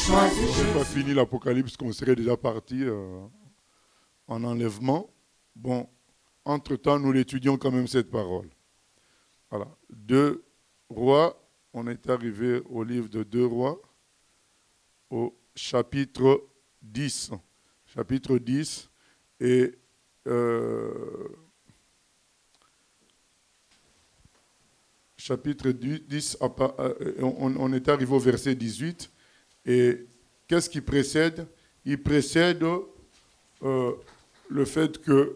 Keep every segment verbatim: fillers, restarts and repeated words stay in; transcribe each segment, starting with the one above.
Je n'ai pas fini l'Apocalypse, qu'on serait déjà parti euh, en enlèvement. Bon, entre-temps, nous l'étudions quand même cette parole. Voilà. Deux rois, on est arrivé au livre de Deux rois, au chapitre dix. Chapitre dix, et euh, chapitre dix, on, on est arrivé au verset dix-huit, et qu'est-ce qui précède? Il précède euh, le fait que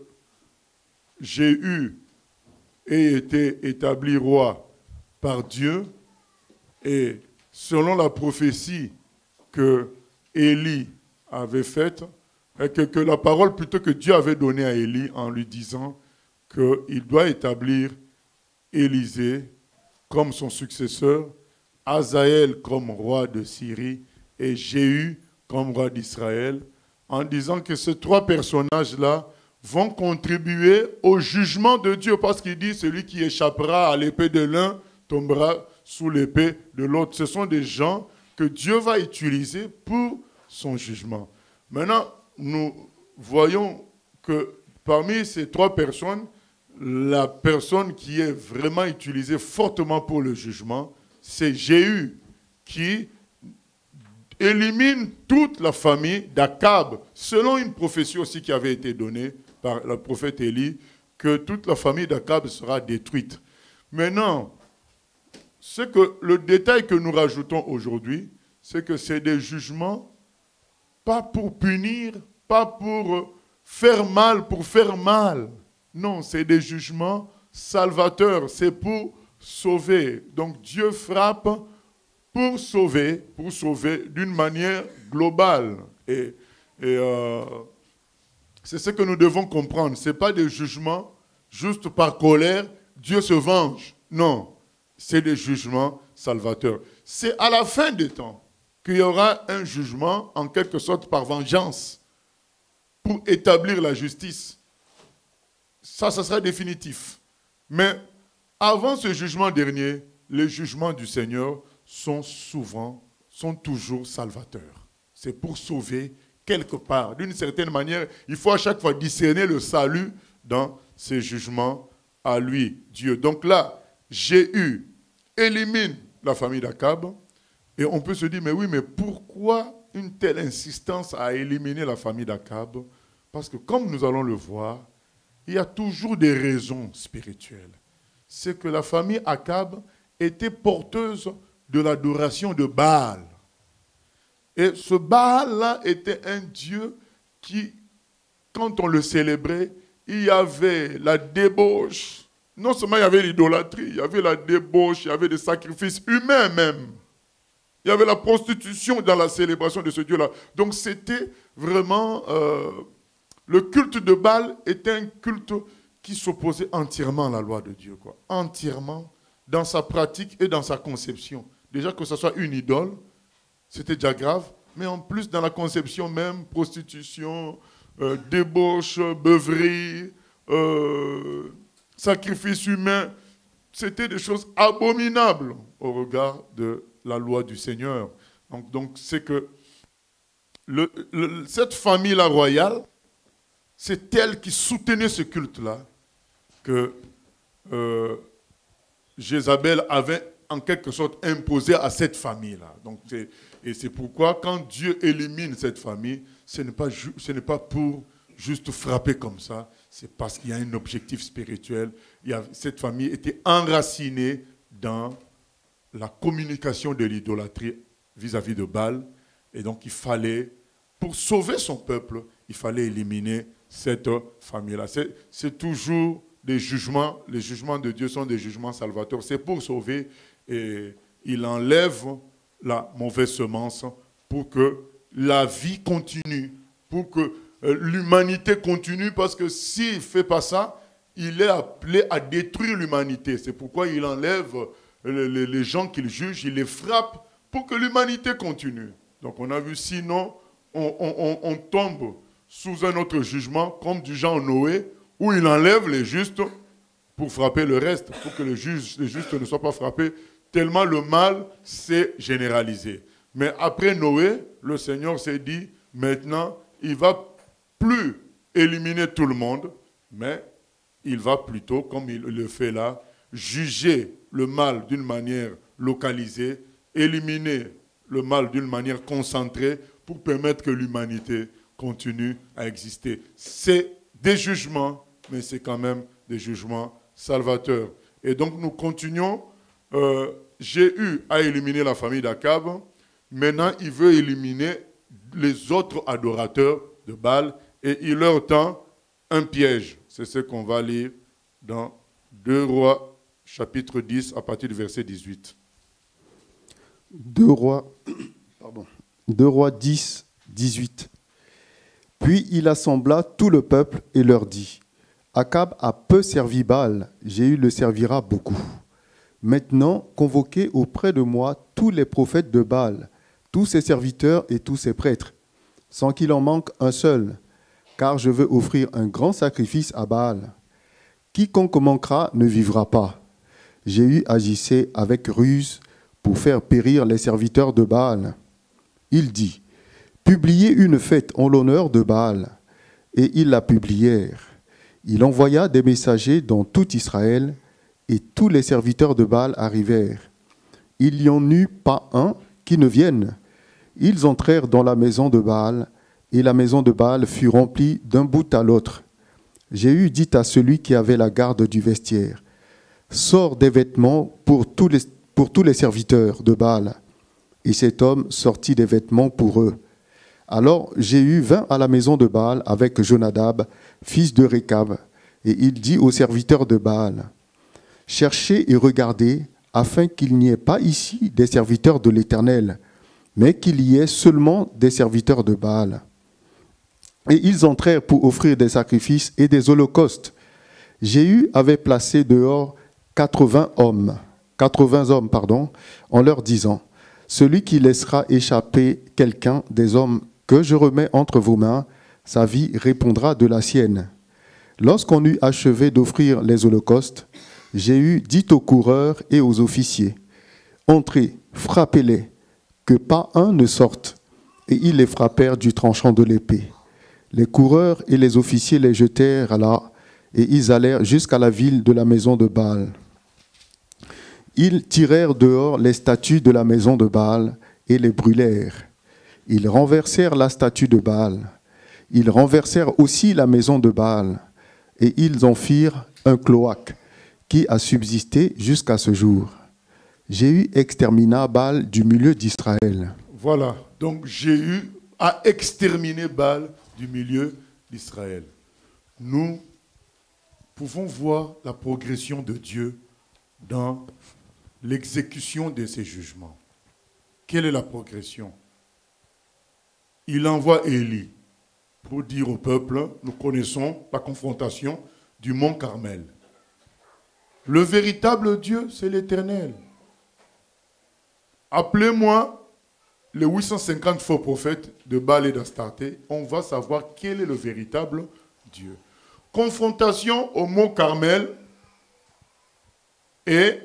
Jéhu ait été établi roi par Dieu, et selon la prophétie que Élie avait faite, et que, que la parole plutôt que Dieu avait donnée à Élie en lui disant qu'il doit établir Élisée comme son successeur, Hazaël comme roi de Syrie et Jéhu comme roi d'Israël, en disant que ces trois personnages-là vont contribuer au jugement de Dieu, parce qu'il dit celui qui échappera à l'épée de l'un tombera sous l'épée de l'autre. Ce sont des gens que Dieu va utiliser pour son jugement. Maintenant, nous voyons que parmi ces trois personnes, la personne qui est vraiment utilisée fortement pour le jugement, c'est Jéhu, qui élimine toute la famille d'Akab, selon une prophétie aussi qui avait été donnée par le prophète Élie, que toute la famille d'Akab sera détruite. Maintenant, ce que, le détail que nous rajoutons aujourd'hui, c'est que c'est des jugements pas pour punir, pas pour faire mal, pour faire mal. Non, c'est des jugements salvateurs, c'est pour sauver. Donc Dieu frappe pour sauver, pour sauver d'une manière globale. Et, et euh, c'est ce que nous devons comprendre. Ce n'est pas des jugements juste par colère, Dieu se venge. Non, c'est des jugements salvateurs. C'est à la fin des temps qu'il y aura un jugement, en quelque sorte par vengeance, pour établir la justice. Ça, ça sera définitif. Mais avant ce jugement dernier, les jugements du Seigneur sont souvent, sont toujours salvateurs. C'est pour sauver quelque part. D'une certaine manière, il faut à chaque fois discerner le salut dans ces jugements à lui, Dieu. Donc là, Jéhu élimine la famille d'Akab. Et on peut se dire, mais oui, mais pourquoi une telle insistance à éliminer la famille d'Akab? Parce que comme nous allons le voir, il y a toujours des raisons spirituelles. C'est que la famille Akab était porteuse de l'adoration de Baal. Et ce Baal-là était un dieu qui, quand on le célébrait, il y avait la débauche. Non seulement il y avait l'idolâtrie, il y avait la débauche, il y avait des sacrifices humains même. Il y avait la prostitution dans la célébration de ce Dieu-là. Donc c'était vraiment... Euh, le culte de Baal était un culte qui s'opposait entièrement à la loi de Dieu. Quoi. Entièrement, dans sa pratique et dans sa conception. Déjà que ce soit une idole, c'était déjà grave. Mais en plus, dans la conception même, prostitution, euh, débauche, beuverie, euh, sacrifice humain, c'était des choses abominables au regard de la loi du Seigneur. Donc, donc c'est que le, le, cette famille-là royale, c'est elle qui soutenait ce culte-là que euh, Jézabel avait en quelque sorte imposé à cette famille-là. Donc, c'est, et c'est pourquoi quand Dieu élimine cette famille, ce n'est pas, ju- ce n'est pas pour juste frapper comme ça, c'est parce qu'il y a un objectif spirituel. Il y a, cette famille était enracinée dans la communication de l'idolâtrie vis-à-vis de Baal. Et donc il fallait, pour sauver son peuple, il fallait éliminer cette famille-là. C'est, c'est toujours des jugements. Les jugements de Dieu sont des jugements salvateurs. C'est pour sauver, et il enlève la mauvaise semence pour que la vie continue, pour que euh, l'humanité continue, parce que s'il ne fait pas ça, il est appelé à détruire l'humanité. C'est pourquoi il enlève les, les, les gens qu'il juge, il les frappe pour que l'humanité continue. Donc on a vu, sinon, on, on, on tombe sous un autre jugement, comme du genre Noé, où il enlève les justes pour frapper le reste, pour que les, juges, les justes ne soient pas frappés, tellement le mal s'est généralisé. Mais après Noé, le Seigneur s'est dit, maintenant, il ne va plus éliminer tout le monde, mais il va plutôt, comme il le fait là, juger le mal d'une manière localisée, éliminer le mal d'une manière concentrée pour permettre que l'humanité continue à exister. C'est des jugements, mais c'est quand même des jugements salvateurs. Et donc nous continuons. Euh, Jéhu a éliminé la famille d'Akab. Maintenant, il veut éliminer les autres adorateurs de Baal et il leur tend un piège. C'est ce qu'on va lire dans deux Rois, chapitre dix, à partir du verset dix-huit. deux Rois, pardon, deux Rois dix, dix-huit. Puis il assembla tout le peuple et leur dit, « Akab a peu servi Baal, Jéhu le servira beaucoup. Maintenant, convoquez auprès de moi tous les prophètes de Baal, tous ses serviteurs et tous ses prêtres, sans qu'il en manque un seul, car je veux offrir un grand sacrifice à Baal. Quiconque manquera ne vivra pas. » Jéhu agissait avec ruse pour faire périr les serviteurs de Baal. Il dit, « Publiez une fête en l'honneur de Baal. » Et ils la publièrent. Il envoya des messagers dans tout Israël, et tous les serviteurs de Baal arrivèrent. Il n'y en eut pas un qui ne vienne. Ils entrèrent dans la maison de Baal, et la maison de Baal fut remplie d'un bout à l'autre. Jéhu dit à celui qui avait la garde du vestiaire, « Sors des vêtements pour tous les, pour tous les serviteurs de Baal. » Et cet homme sortit des vêtements pour eux. Alors Jéhu vint à la maison de Baal avec Jonadab, fils de Récab, et il dit aux serviteurs de Baal, « Cherchez et regardez, afin qu'il n'y ait pas ici des serviteurs de l'Éternel, mais qu'il y ait seulement des serviteurs de Baal. » Et ils entrèrent pour offrir des sacrifices et des holocaustes. Jéhu avait placé dehors quatre-vingts hommes, quatre-vingts hommes, pardon, en leur disant, « Celui qui laissera échapper quelqu'un des hommes que je remets entre vos mains, sa vie répondra de la sienne. » Lorsqu'on eut achevé d'offrir les holocaustes, Jéhu dit aux coureurs et aux officiers, « Entrez, frappez-les, que pas un ne sorte. » Et ils les frappèrent du tranchant de l'épée. Les coureurs et les officiers les jetèrent là, et ils allèrent jusqu'à la ville de la maison de Baal. Ils tirèrent dehors les statues de la maison de Baal et les brûlèrent. Ils renversèrent la statue de Baal. Ils renversèrent aussi la maison de Baal, et ils en firent un cloaque qui a subsisté jusqu'à ce jour. Jéhu extermina Baal du milieu d'Israël. Voilà, donc Jéhu a exterminé Baal du milieu d'Israël. Nous pouvons voir la progression de Dieu dans l'exécution de ses jugements. Quelle est la progression? Il envoie Élie pour dire au peuple, nous connaissons la confrontation du mont Carmel. Le véritable Dieu, c'est l'Éternel. Appelez-moi les huit cent cinquante faux prophètes de Baal et d'Astarté, on va savoir quel est le véritable Dieu. Confrontation au mont Carmel et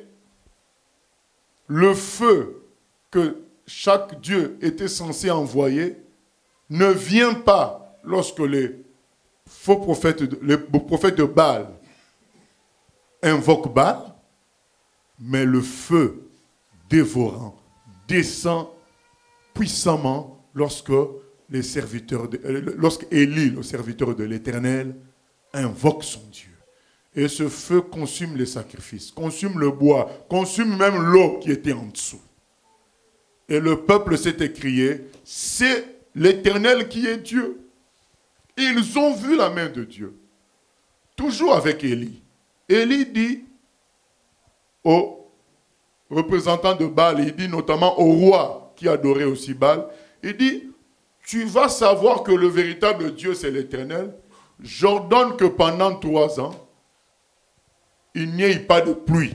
le feu que chaque Dieu était censé envoyer ne vient pas lorsque les faux prophètes, les prophètes de Baal invoquent Baal, mais le feu dévorant descend puissamment lorsque les serviteurs, de, lorsque Élie, le serviteur de l'Éternel, invoque son Dieu. Et ce feu consume les sacrifices, consume le bois, consume même l'eau qui était en dessous. Et le peuple s'est écrié, c'est l'Éternel qui est Dieu. Ils ont vu la main de Dieu. Toujours avec Élie. Élie dit aux représentants de Baal, il dit notamment au roi qui adorait aussi Baal, il dit, tu vas savoir que le véritable Dieu c'est l'Éternel. J'ordonne que pendant trois ans, il n'y ait pas de pluie.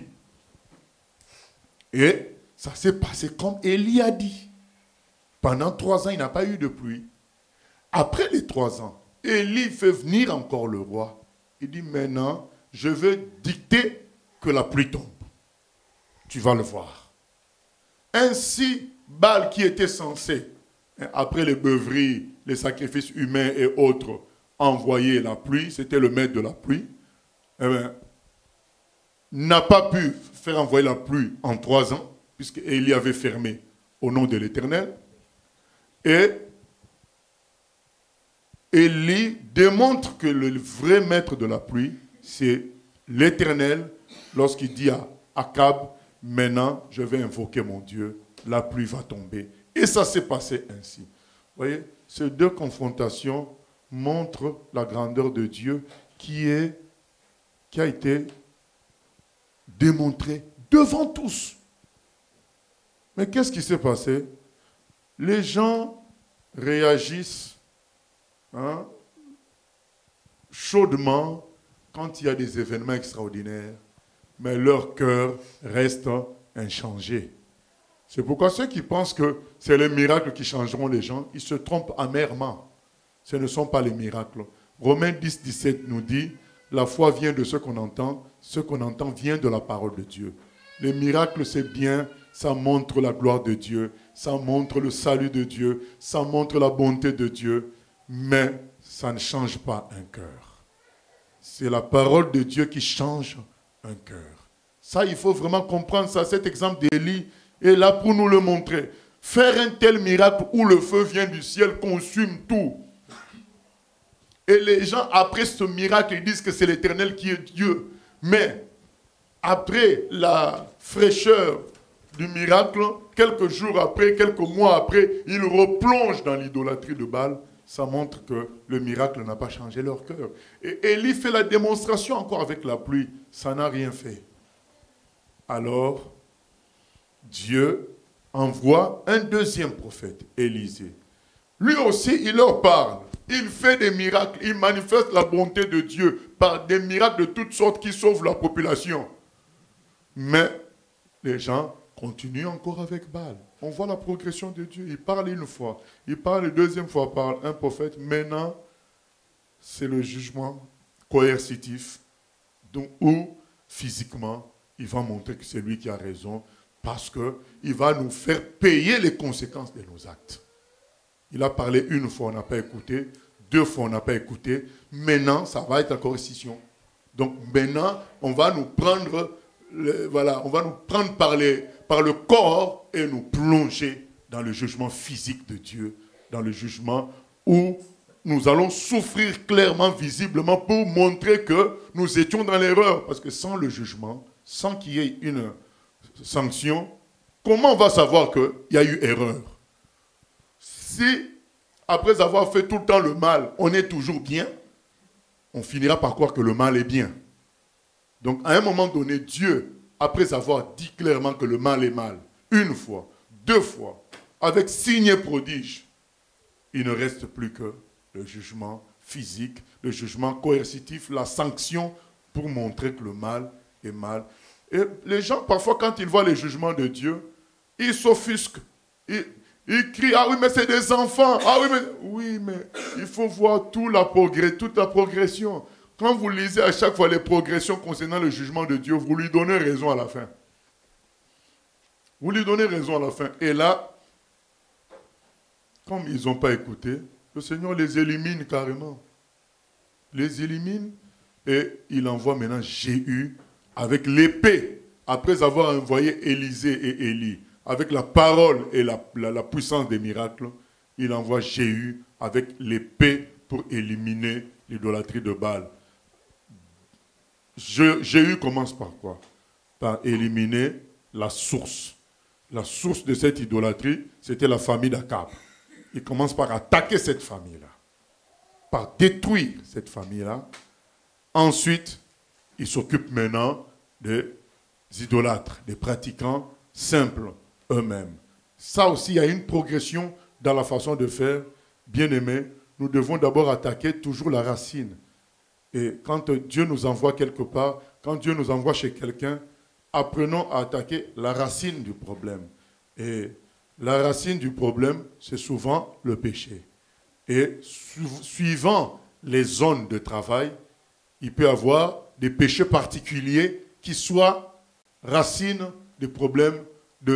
Et ça s'est passé comme Élie a dit. Pendant trois ans, il n'a pas eu de pluie. Après les trois ans, Élie fait venir encore le roi. Il dit, maintenant, je vais dicter que la pluie tombe. Tu vas le voir. Ainsi, Baal qui était censé, après les beuveries, les sacrifices humains et autres, envoyer la pluie, c'était le maître de la pluie, eh bien, n'a pas pu faire envoyer la pluie en trois ans, puisque Élie avait fermé au nom de l'Éternel. Et Élie démontre que le vrai maître de la pluie, c'est l'Éternel, lorsqu'il dit à Akab, maintenant je vais invoquer mon Dieu, la pluie va tomber. Et ça s'est passé ainsi. Vous voyez, ces deux confrontations montrent la grandeur de Dieu qui, est, qui a été démontrée devant tous. Mais qu'est-ce qui s'est passé? Les gens réagissent hein, chaudement quand il y a des événements extraordinaires, mais leur cœur reste inchangé. C'est pourquoi ceux qui pensent que c'est les miracles qui changeront les gens, ils se trompent amèrement. Ce ne sont pas les miracles. Romains dix, dix-sept nous dit, la foi vient de ce qu'on entend, ce qu'on entend vient de la parole de Dieu. Les miracles, c'est bien, ça montre la gloire de Dieu, ça montre le salut de Dieu, ça montre la bonté de Dieu, mais ça ne change pas un cœur. C'est la parole de Dieu qui change un cœur. Ça, il faut vraiment comprendre ça. Cet exemple d'Élie est là pour nous le montrer. Faire un tel miracle où le feu vient du ciel, consume tout. Et les gens, après ce miracle, ils disent que c'est l'Éternel qui est Dieu. Mais après la fraîcheur du miracle, quelques jours après, quelques mois après, ils replongent dans l'idolâtrie de Baal. Ça montre que le miracle n'a pas changé leur cœur. Et Élie fait la démonstration encore avec la pluie. Ça n'a rien fait. Alors, Dieu envoie un deuxième prophète, Élisée. Lui aussi, il leur parle. Il fait des miracles. Il manifeste la bonté de Dieu par des miracles de toutes sortes qui sauvent la population. Mais les gens continuent encore avec Baal. On voit la progression de Dieu. Il parle une fois. Il parle une deuxième fois par un prophète. Maintenant, c'est le jugement coercitif donc, où, physiquement, il va montrer que c'est lui qui a raison parce qu'il va nous faire payer les conséquences de nos actes. Il a parlé une fois, on n'a pas écouté. Deux fois, on n'a pas écouté. Maintenant, ça va être la coercition. Donc maintenant, on va nous prendre, le, voilà, on va nous prendre par, les, par le corps et nous plonger dans le jugement physique de Dieu, dans le jugement où nous allons souffrir clairement, visiblement, pour montrer que nous étions dans l'erreur. Parce que sans le jugement, sans qu'il y ait une sanction, comment on va savoir qu'il y a eu erreur? Si, après avoir fait tout le temps le mal, on est toujours bien, on finira par croire que le mal est bien. Donc, à un moment donné, Dieu, après avoir dit clairement que le mal est mal, une fois, deux fois, avec signe et prodige, il ne reste plus que le jugement physique, le jugement coercitif, la sanction pour montrer que le mal est mal. Et les gens, parfois, quand ils voient les jugements de Dieu, ils s'offusquent. Ils, ils crient, ah oui, mais c'est des enfants. Ah oui, mais, oui, mais il faut voir tout la progrès, toute la progression. Quand vous lisez à chaque fois les progressions concernant le jugement de Dieu, vous lui donnez raison à la fin. Vous lui donnez raison à la fin. Et là, comme ils n'ont pas écouté, le Seigneur les élimine carrément. Les élimine et il envoie maintenant Jéhu avec l'épée, après avoir envoyé Élisée et Élie, avec la parole et la, la, la puissance des miracles, il envoie Jéhu avec l'épée pour éliminer l'idolâtrie de Baal. Je, Jéhu commence par quoi? Par éliminer la source. La source de cette idolâtrie, c'était la famille d'Akab. Il commence par attaquer cette famille-là, par détruire cette famille-là. Ensuite, il s'occupe maintenant des idolâtres, des pratiquants simples eux-mêmes. Ça aussi, il y a une progression dans la façon de faire. Bien-aimés, nous devons d'abord attaquer toujours la racine. Et quand Dieu nous envoie quelque part, quand Dieu nous envoie chez quelqu'un, apprenons à attaquer la racine du problème. Et la racine du problème, c'est souvent le péché. Et su- suivant les zones de travail, il peut y avoir des péchés particuliers qui soient racines des problèmes de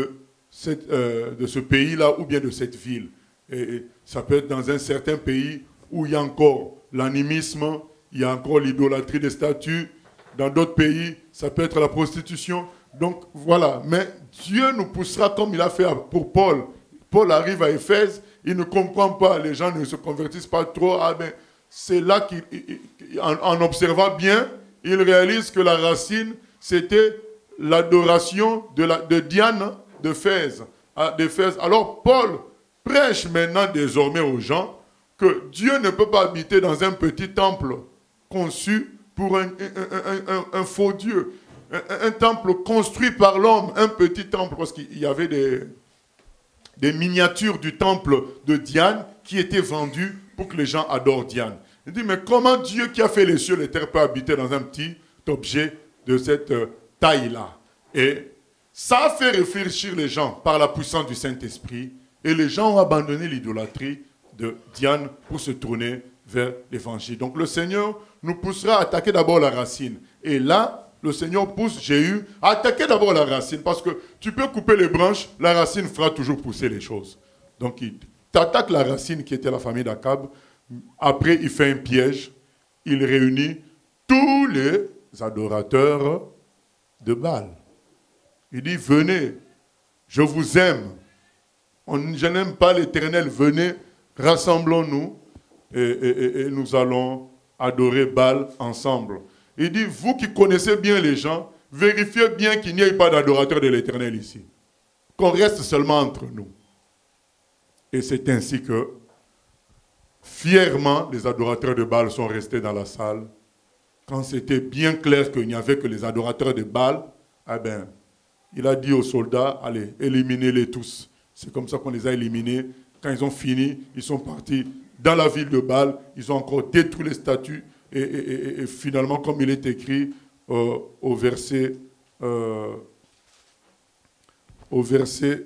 cette, euh, de ce pays-là ou bien de cette ville. Et, et ça peut être dans un certain pays où il y a encore l'animisme, il y a encore l'idolâtrie des statues. Dans d'autres pays, ça peut être la prostitution. Donc voilà, mais Dieu nous poussera comme il a fait pour Paul. Paul arrive à Éphèse, il ne comprend pas, les gens ne se convertissent pas trop. Ah ben, c'est là qu'en en observant bien, il réalise que la racine, c'était l'adoration de, la, de Diane d'Éphèse. Alors Paul prêche maintenant désormais aux gens que Dieu ne peut pas habiter dans un petit temple conçu pour un, un, un, un, un faux Dieu. Un, un temple construit par l'homme, un petit temple, parce qu'il y avait des, des miniatures du temple de Diane qui étaient vendues pour que les gens adorent Diane. Il dit, mais comment Dieu qui a fait les cieux et les terres peut habiter dans un petit objet de cette euh, taille-là? Et ça a fait réfléchir les gens par la puissance du Saint-Esprit, et les gens ont abandonné l'idolâtrie de Diane pour se tourner vers l'évangile. Donc le Seigneur nous poussera à attaquer d'abord la racine. Et là, le Seigneur pousse Jéhu à attaquer d'abord la racine, parce que tu peux couper les branches, la racine fera toujours pousser les choses. Donc il t'attaque la racine qui était la famille d'Akab. Après, il fait un piège. Il réunit tous les adorateurs de Baal. Il dit, venez, je vous aime. On, je n'aime pas l'Éternel, venez, rassemblons-nous et, et, et nous allons adorer Baal ensemble. Il dit, vous qui connaissez bien les gens, vérifiez bien qu'il n'y ait pas d'adorateur de l'Éternel ici. Qu'on reste seulement entre nous. Et c'est ainsi que, fièrement, les adorateurs de Baal sont restés dans la salle. Quand c'était bien clair qu'il n'y avait que les adorateurs de Baal, eh ben, il a dit aux soldats, allez, éliminez-les tous. C'est comme ça qu'on les a éliminés. Quand ils ont fini, ils sont partis dans la ville de Baal. Ils ont encore détruit les statues. Et, et, et, et finalement, comme il est écrit euh, au verset, euh, au verset,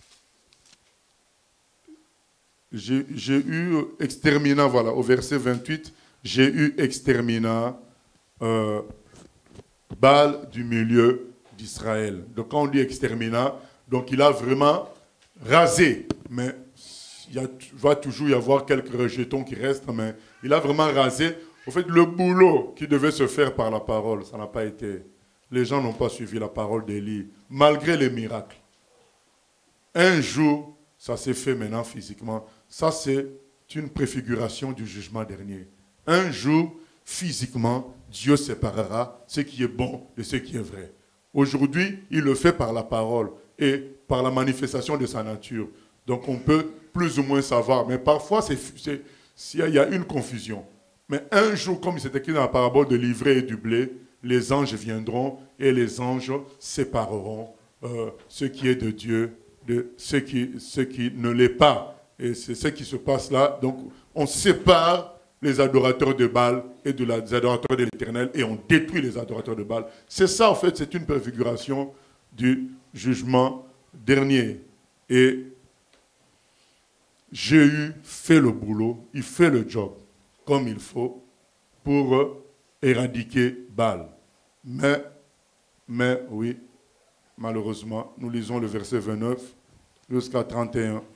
j'ai eu extermina, voilà, au verset vingt-huit, j'ai eu extermina euh, Baal du milieu d'Israël. Donc quand on dit extermina, donc il a vraiment rasé, mais il y a, va toujours y avoir quelques rejetons qui restent, mais il a vraiment rasé. Au fait, le boulot qui devait se faire par la parole, ça n'a pas été. Les gens n'ont pas suivi la parole d'Élie, malgré les miracles. Un jour, ça s'est fait maintenant physiquement. Ça, c'est une préfiguration du jugement dernier. Un jour, physiquement, Dieu séparera ce qui est bon de ce qui est vrai. Aujourd'hui, il le fait par la parole et par la manifestation de sa nature. Donc, on peut plus ou moins savoir. Mais parfois, il y a une confusion. Mais un jour, comme c'est écrit dans la parabole de l'ivraie et du blé, les anges viendront et les anges sépareront euh, ce qui est de Dieu de ce qui, ce qui ne l'est pas. Et c'est ce qui se passe là. Donc, on sépare les adorateurs de Baal et de la, les adorateurs de l'Éternel et on détruit les adorateurs de Baal. C'est ça, en fait, c'est une préfiguration du jugement dernier. Et Jéhu fait le boulot, il fait le job comme il faut pour éradiquer Baal. Mais, mais oui, malheureusement, nous lisons le verset vingt-neuf jusqu'à trente et un.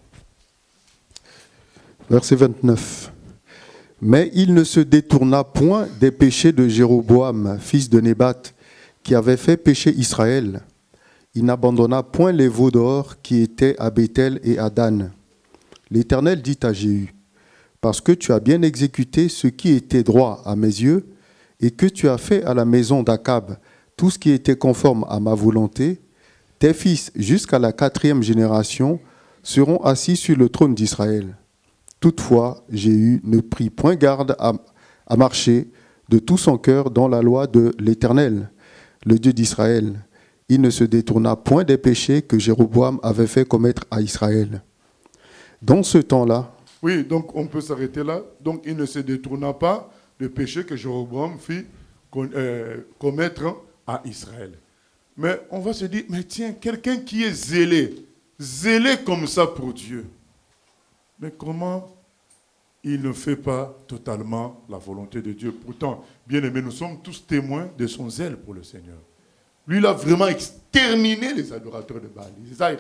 Verset vingt-neuf. Mais il ne se détourna point des péchés de Jéroboam, fils de Nébat, qui avait fait pécher Israël. Il n'abandonna point les veaux d'or qui étaient à Béthel et à Dan. L'Éternel dit à Jéhu, parce que tu as bien exécuté ce qui était droit à mes yeux, et que tu as fait à la maison d'Akab tout ce qui était conforme à ma volonté, tes fils jusqu'à la quatrième génération seront assis sur le trône d'Israël. Toutefois, Jéhu ne prit point garde à, à marcher de tout son cœur dans la loi de l'Éternel, le Dieu d'Israël. Il ne se détourna point des péchés que Jéroboam avait fait commettre à Israël. Dans ce temps-là... Oui, donc on peut s'arrêter là. Donc il ne se détourna pas des péchés que Jéroboam fit euh, commettre à Israël. Mais on va se dire, mais tiens, quelqu'un qui est zélé, zélé comme ça pour Dieu, mais comment il ne fait pas totalement la volonté de Dieu? Pourtant, bien aimés, nous sommes tous témoins de son zèle pour le Seigneur. Lui, il a vraiment exterminé les adorateurs de Baal. Il les a,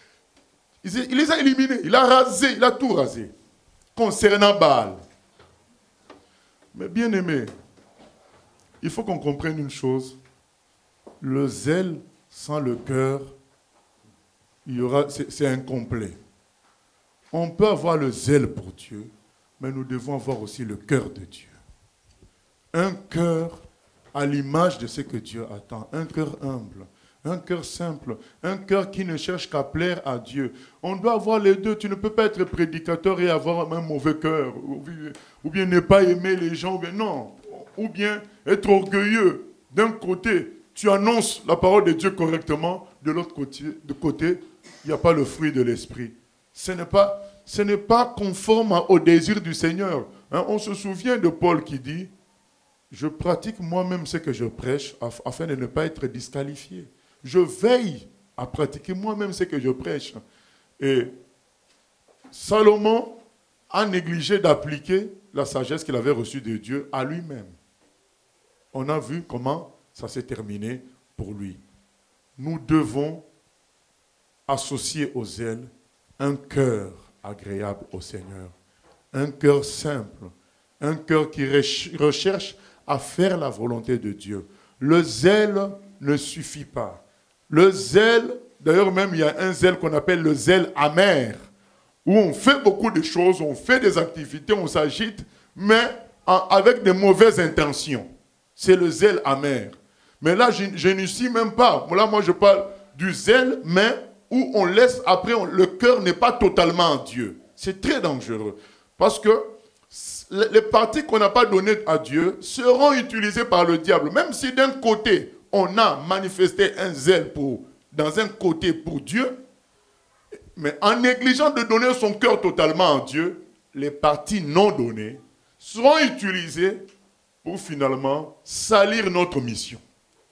il les a éliminés. Il a rasé, il a tout rasé. Concernant Baal. Mais bien aimé, il faut qu'on comprenne une chose. Le zèle sans le cœur, il y aura, c'est, c'est incomplet. On peut avoir le zèle pour Dieu, mais nous devons avoir aussi le cœur de Dieu. Un cœur à l'image de ce que Dieu attend. Un cœur humble, un cœur simple, un cœur qui ne cherche qu'à plaire à Dieu. On doit avoir les deux. Tu ne peux pas être prédicateur et avoir un mauvais cœur, ou bien ne pas aimer les gens, ou bien non, ou bien être orgueilleux. D'un côté, tu annonces la parole de Dieu correctement, de l'autre côté, de côté, il n'y a pas le fruit de l'esprit. Ce n'est pas, ce n'est pas conforme au désir du Seigneur. Hein, on se souvient de Paul qui dit, je pratique moi-même ce que je prêche afin de ne pas être disqualifié. Je veille à pratiquer moi-même ce que je prêche. Et Salomon a négligé d'appliquer la sagesse qu'il avait reçue de Dieu à lui-même. On a vu comment ça s'est terminé pour lui. Nous devons associer au zèle un cœur agréable au Seigneur, un cœur simple, un cœur qui recherche à faire la volonté de Dieu. Le zèle ne suffit pas. Le zèle, d'ailleurs même il y a un zèle qu'on appelle le zèle amer, où on fait beaucoup de choses, on fait des activités, on s'agite, mais avec de mauvaises intentions. C'est le zèle amer. Mais là, je, je n'y suis même pas. Là, moi, je parle du zèle, mais où on laisse, après, on, le cœur n'est pas totalement en Dieu. C'est très dangereux. Parce que les parties qu'on n'a pas données à Dieu seront utilisées par le diable. Même si d'un côté, on a manifesté un zèle pour, dans un côté pour Dieu, mais en négligeant de donner son cœur totalement à Dieu, les parties non données seront utilisées pour finalement salir notre mission.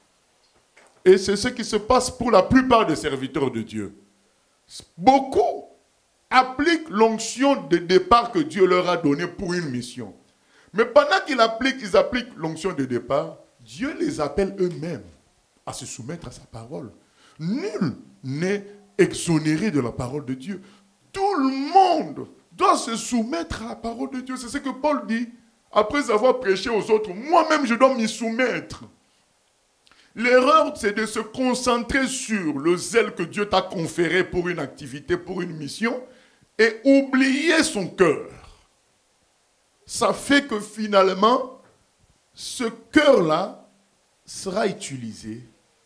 Et c'est ce qui se passe pour la plupart des serviteurs de Dieu. Beaucoup appliquent l'onction de départ que Dieu leur a donnée pour une mission. Mais pendant qu'ils appliquent, ils appliquent l'onction de départ, Dieu les appelle eux-mêmes à se soumettre à sa parole. Nul n'est exonéré de la parole de Dieu. Tout le monde doit se soumettre à la parole de Dieu. C'est ce que Paul dit. Après avoir prêché aux autres, moi-même je dois m'y soumettre. L'erreur, c'est de se concentrer sur le zèle que Dieu t'a conféré pour une activité, pour une mission, et oublier son cœur. Ça fait que finalement, ce cœur-là sera utilisé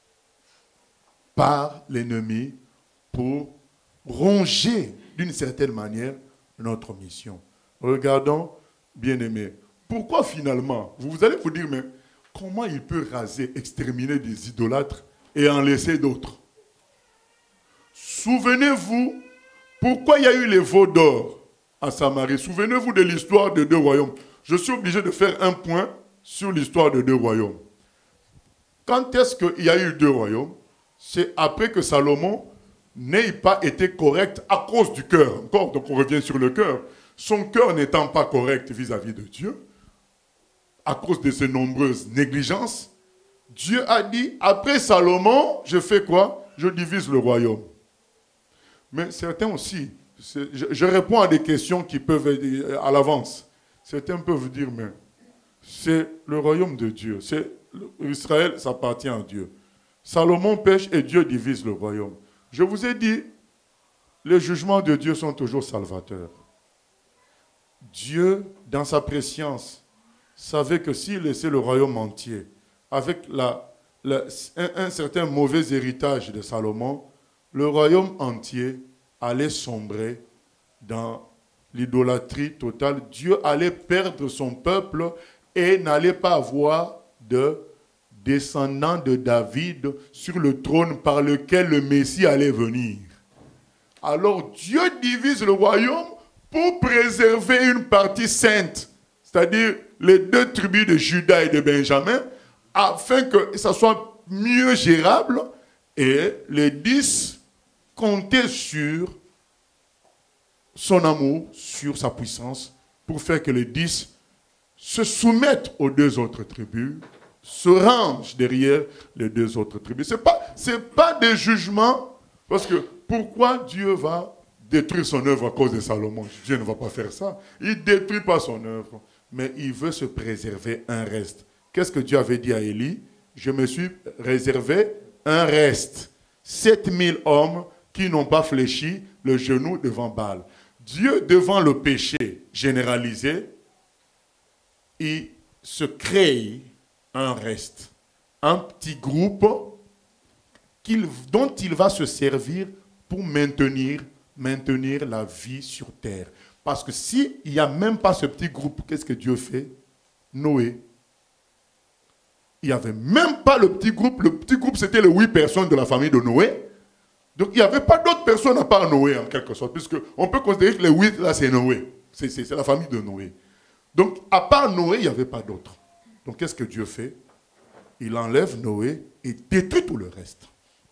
par l'ennemi pour ronger d'une certaine manière notre mission. Regardons, bien-aimés, pourquoi finalement, vous allez vous dire, mais comment il peut raser, exterminer des idolâtres et en laisser d'autres? Souvenez-vous, pourquoi il y a eu les veaux d'or à Samarie? Souvenez-vous de l'histoire de deux royaumes. Je suis obligé de faire un point sur l'histoire de deux royaumes. Quand est-ce qu'il y a eu deux royaumes? C'est après que Salomon n'ait pas été correct à cause du cœur. Encore, donc on revient sur le cœur. Son cœur n'étant pas correct vis-à-vis de Dieu, à cause de ses nombreuses négligences, Dieu a dit, après Salomon, je fais quoi? Je divise le royaume. Mais certains aussi, je, je réponds à des questions qui peuvent être à l'avance. Certains peuvent dire, mais c'est le royaume de Dieu. C'est, Israël, ça appartient à Dieu. Salomon pêche et Dieu divise le royaume. Je vous ai dit, les jugements de Dieu sont toujours salvateurs. Dieu, dans sa préscience, savait que s'il laissait le royaume entier, avec la, la, un, un certain mauvais héritage de Salomon, le royaume entier allait sombrer dans l'idolâtrie totale. Dieu allait perdre son peuple et n'allait pas avoir de descendant de David sur le trône par lequel le Messie allait venir. Alors Dieu divise le royaume pour préserver une partie sainte, c'est-à-dire les deux tribus de Juda et de Benjamin, afin que ça soit mieux gérable, et les dix comptaient sur son amour, sur sa puissance, pour faire que les dix se soumettent aux deux autres tribus se range derrière les deux autres tribus. Ce n'est pas, c'est pas des jugements, parce que pourquoi Dieu va détruire son œuvre à cause de Salomon? Dieu ne va pas faire ça. Il ne détruit pas son œuvre, mais il veut se préserver un reste. Qu'est-ce que Dieu avait dit à Élie? Je me suis réservé un reste. sept mille hommes qui n'ont pas fléchi le genou devant Baal. Dieu, devant le péché généralisé, il se crée un reste, un petit groupe qu'il, dont il va se servir pour maintenir, maintenir la vie sur terre. Parce que s'il n'y a même pas ce petit groupe, qu'est-ce que Dieu fait? Noé. Il n'y avait même pas le petit groupe. Le petit groupe, c'était les huit personnes de la famille de Noé. Donc, il n'y avait pas d'autres personnes à part Noé, en quelque sorte. Puisqu'on peut considérer que les huit, là, c'est Noé. C'est, c'est, c'est la famille de Noé. Donc, à part Noé, il n'y avait pas d'autres. Donc, qu'est-ce que Dieu fait? Il enlève Noé et détruit tout le reste.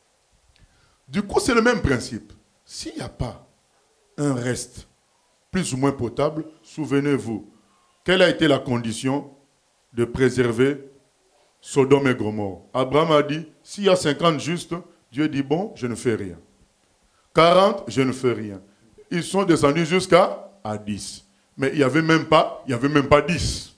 Du coup, c'est le même principe. S'il n'y a pas un reste plus ou moins potable, souvenez-vous, quelle a été la condition de préserver Sodome et Gomorrhe? Abraham a dit, s'il y a cinquante justes, Dieu dit, bon, je ne fais rien. quarante, je ne fais rien. Ils sont descendus jusqu'à à dix. Mais il n'y avait même pas, il y avait même pas dix.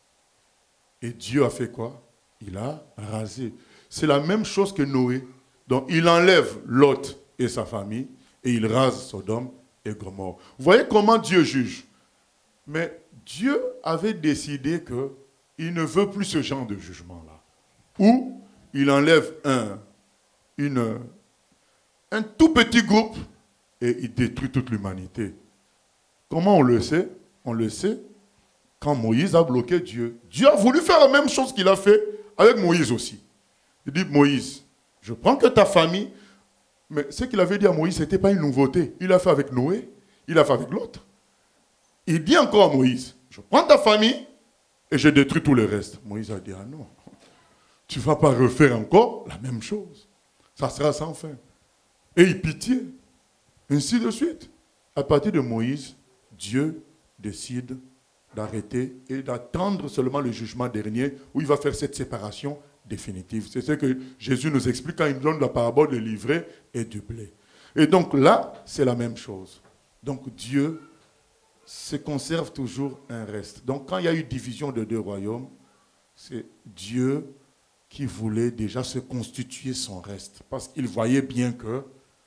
Et Dieu a fait quoi? Il a rasé. C'est la même chose que Noé. Donc il enlève Lot et sa famille et il rase Sodome et Gomorrhe. Vous voyez comment Dieu juge? Mais Dieu avait décidé qu'il ne veut plus ce genre de jugement-là. Ou il enlève un, une, un tout petit groupe et il détruit toute l'humanité. Comment on le sait? On le sait quand Moïse a bloqué Dieu. Dieu a voulu faire la même chose qu'il a fait avec Moïse aussi. Il dit, Moïse, je prends que ta famille, mais ce qu'il avait dit à Moïse, ce n'était pas une nouveauté. Il l'a fait avec Noé, il l'a fait avec l'autre. Il dit encore à Moïse, je prends ta famille et je détruis tout le reste. Moïse a dit, ah non, tu ne vas pas refaire encore la même chose. Ça sera sans fin. Et il pitié. Ainsi de suite. À partir de Moïse, Dieu décide d'arrêter et d'attendre seulement le jugement dernier où il va faire cette séparation définitive. C'est ce que Jésus nous explique quand il nous donne la parabole de l'ivraie et du blé. Et donc là, c'est la même chose. Donc Dieu se conserve toujours un reste. Donc quand il y a eu division de deux royaumes, c'est Dieu qui voulait déjà se constituer son reste. Parce qu'il voyait bien que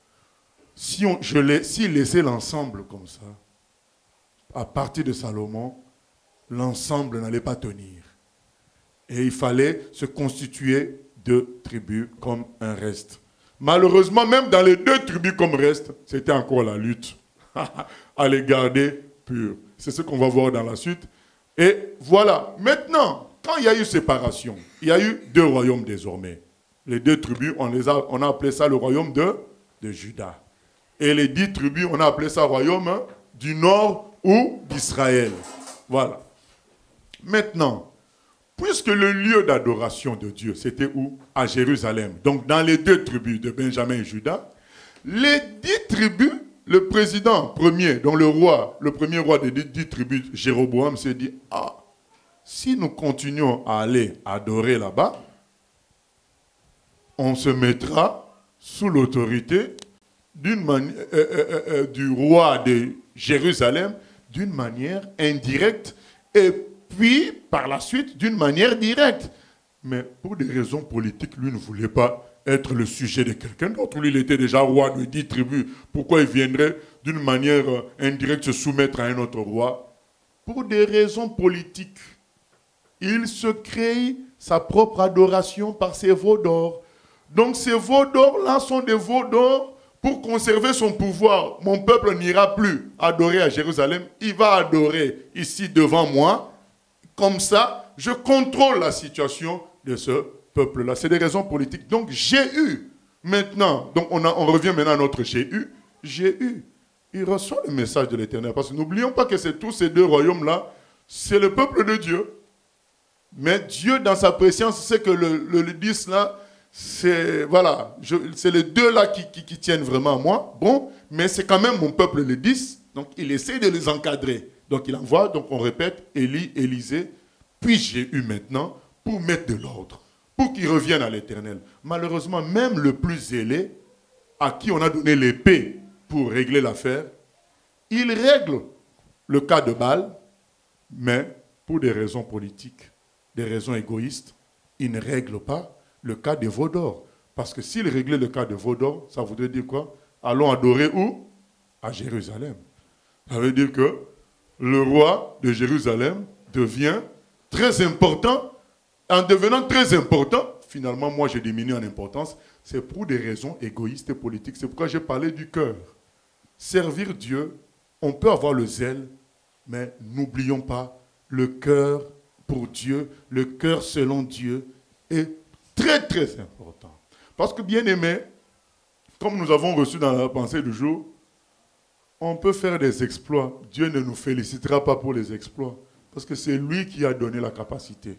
si on, je l'ai, s'il laissait l'ensemble comme ça, à partir de Salomon, l'ensemble n'allait pas tenir. Et il fallait se constituer deux tribus comme un reste. Malheureusement, même dans les deux tribus comme reste, c'était encore la lutte à les garder purs. C'est ce qu'on va voir dans la suite. Et voilà. Maintenant, quand il y a eu séparation, il y a eu deux royaumes désormais. Les deux tribus, on, les a, on a appelé ça le royaume de, de Juda. Et les dix tribus, on a appelé ça royaume hein, du nord ou d'Israël. Voilà. Maintenant, puisque le lieu d'adoration de Dieu, c'était où? À Jérusalem. Donc, dans les deux tribus de Benjamin et Juda, les dix tribus, le président premier, dont le roi, le premier roi des dix tribus, Jéroboam, s'est dit, ah, si nous continuons à aller adorer là-bas, on se mettra sous l'autorité d'une mani- euh, euh, euh, du roi de Jérusalem d'une manière indirecte et puis par la suite d'une manière directe. Mais pour des raisons politiques, lui ne voulait pas être le sujet de quelqu'un d'autre. Lui, il était déjà roi de dix tribus. Pourquoi il viendrait d'une manière indirecte se soumettre à un autre roi? Pour des raisons politiques. Il se crée sa propre adoration par ses veaux d'or. Donc ces veaux d'or-là sont des veaux d'or pour conserver son pouvoir. Mon peuple n'ira plus adorer à Jérusalem. Il va adorer ici devant moi. Comme ça, je contrôle la situation de ce peuple-là. C'est des raisons politiques. Donc Jéhu, maintenant, donc on, a, on revient maintenant à notre Jéhu. Jéhu, il reçoit le message de l'Éternel. Parce que n'oublions pas que c'est tous ces deux royaumes-là, c'est le peuple de Dieu. Mais Dieu, dans sa préscience, sait que le, le, le dix là, c'est voilà, je, c'est les deux là qui, qui, qui tiennent vraiment à moi. Bon, mais c'est quand même mon peuple le dix, donc il essaie de les encadrer. Donc il envoie, donc on répète, Élie, Élisée, puis Jéhu maintenant, pour mettre de l'ordre, pour qu'ils reviennent à l'Éternel. Malheureusement, même le plus zélé, à qui on a donné l'épée pour régler l'affaire, il règle le cas de Baal, mais pour des raisons politiques, des raisons égoïstes, il ne règle pas le cas de veau d'or. Parce que s'il réglait le cas de veau d'or, ça voudrait dire quoi? Allons adorer où? À Jérusalem. Ça veut dire que le roi de Jérusalem devient très important. En devenant très important, finalement, moi, j'ai diminué en importance. C'est pour des raisons égoïstes et politiques. C'est pourquoi j'ai parlé du cœur. Servir Dieu, on peut avoir le zèle, mais n'oublions pas, le cœur pour Dieu, le cœur selon Dieu est très, très important. Parce que, bien aimé, comme nous avons reçu dans la pensée du jour, on peut faire des exploits. Dieu ne nous félicitera pas pour les exploits, parce que c'est lui qui a donné la capacité.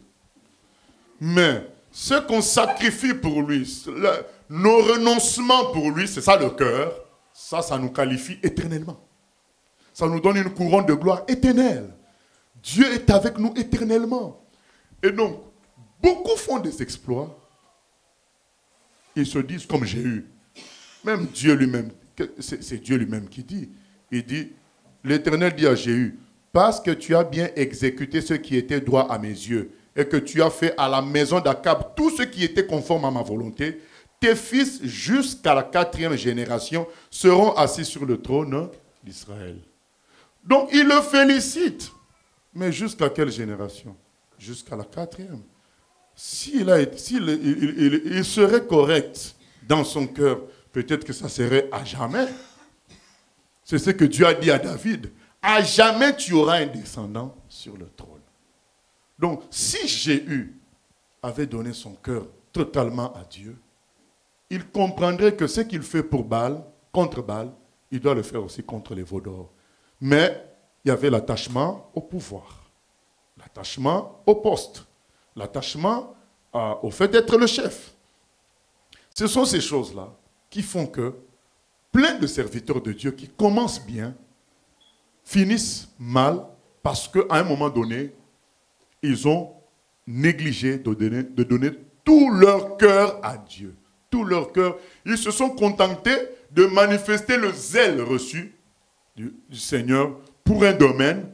Mais ce qu'on sacrifie pour lui, le, nos renoncements pour lui, c'est ça le cœur, ça, ça nous qualifie éternellement. Ça nous donne une couronne de gloire éternelle. Dieu est avec nous éternellement. Et donc, beaucoup font des exploits. Ils se disent comme j'ai eu. Même Dieu lui-même, c'est Dieu lui-même qui dit. Il dit, l'Éternel dit à Jéhu, parce que tu as bien exécuté ce qui était droit à mes yeux, et que tu as fait à la maison d'Akab tout ce qui était conforme à ma volonté, tes fils jusqu'à la quatrième génération seront assis sur le trône d'Israël. Donc il le félicite. Mais jusqu'à quelle génération? Jusqu'à la quatrième. S'il a été, s'il, il, il, il serait correct dans son cœur, peut-être que ça serait à jamais. C'est ce que Dieu a dit à David. À jamais tu auras un descendant sur le trône. Donc, si Jéhu avait donné son cœur totalement à Dieu, il comprendrait que ce qu'il fait pour Baal, contre Baal, il doit le faire aussi contre les veaux d'or. Mais il y avait l'attachement au pouvoir, l'attachement au poste, l'attachement euh, au fait d'être le chef. Ce sont ces choses-là qui font que plein de serviteurs de Dieu qui commencent bien finissent mal parce qu'à un moment donné, ils ont négligé de donner, de donner tout leur cœur à Dieu. Tout leur cœur. Ils se sont contentés de manifester le zèle reçu du, du Seigneur pour un domaine.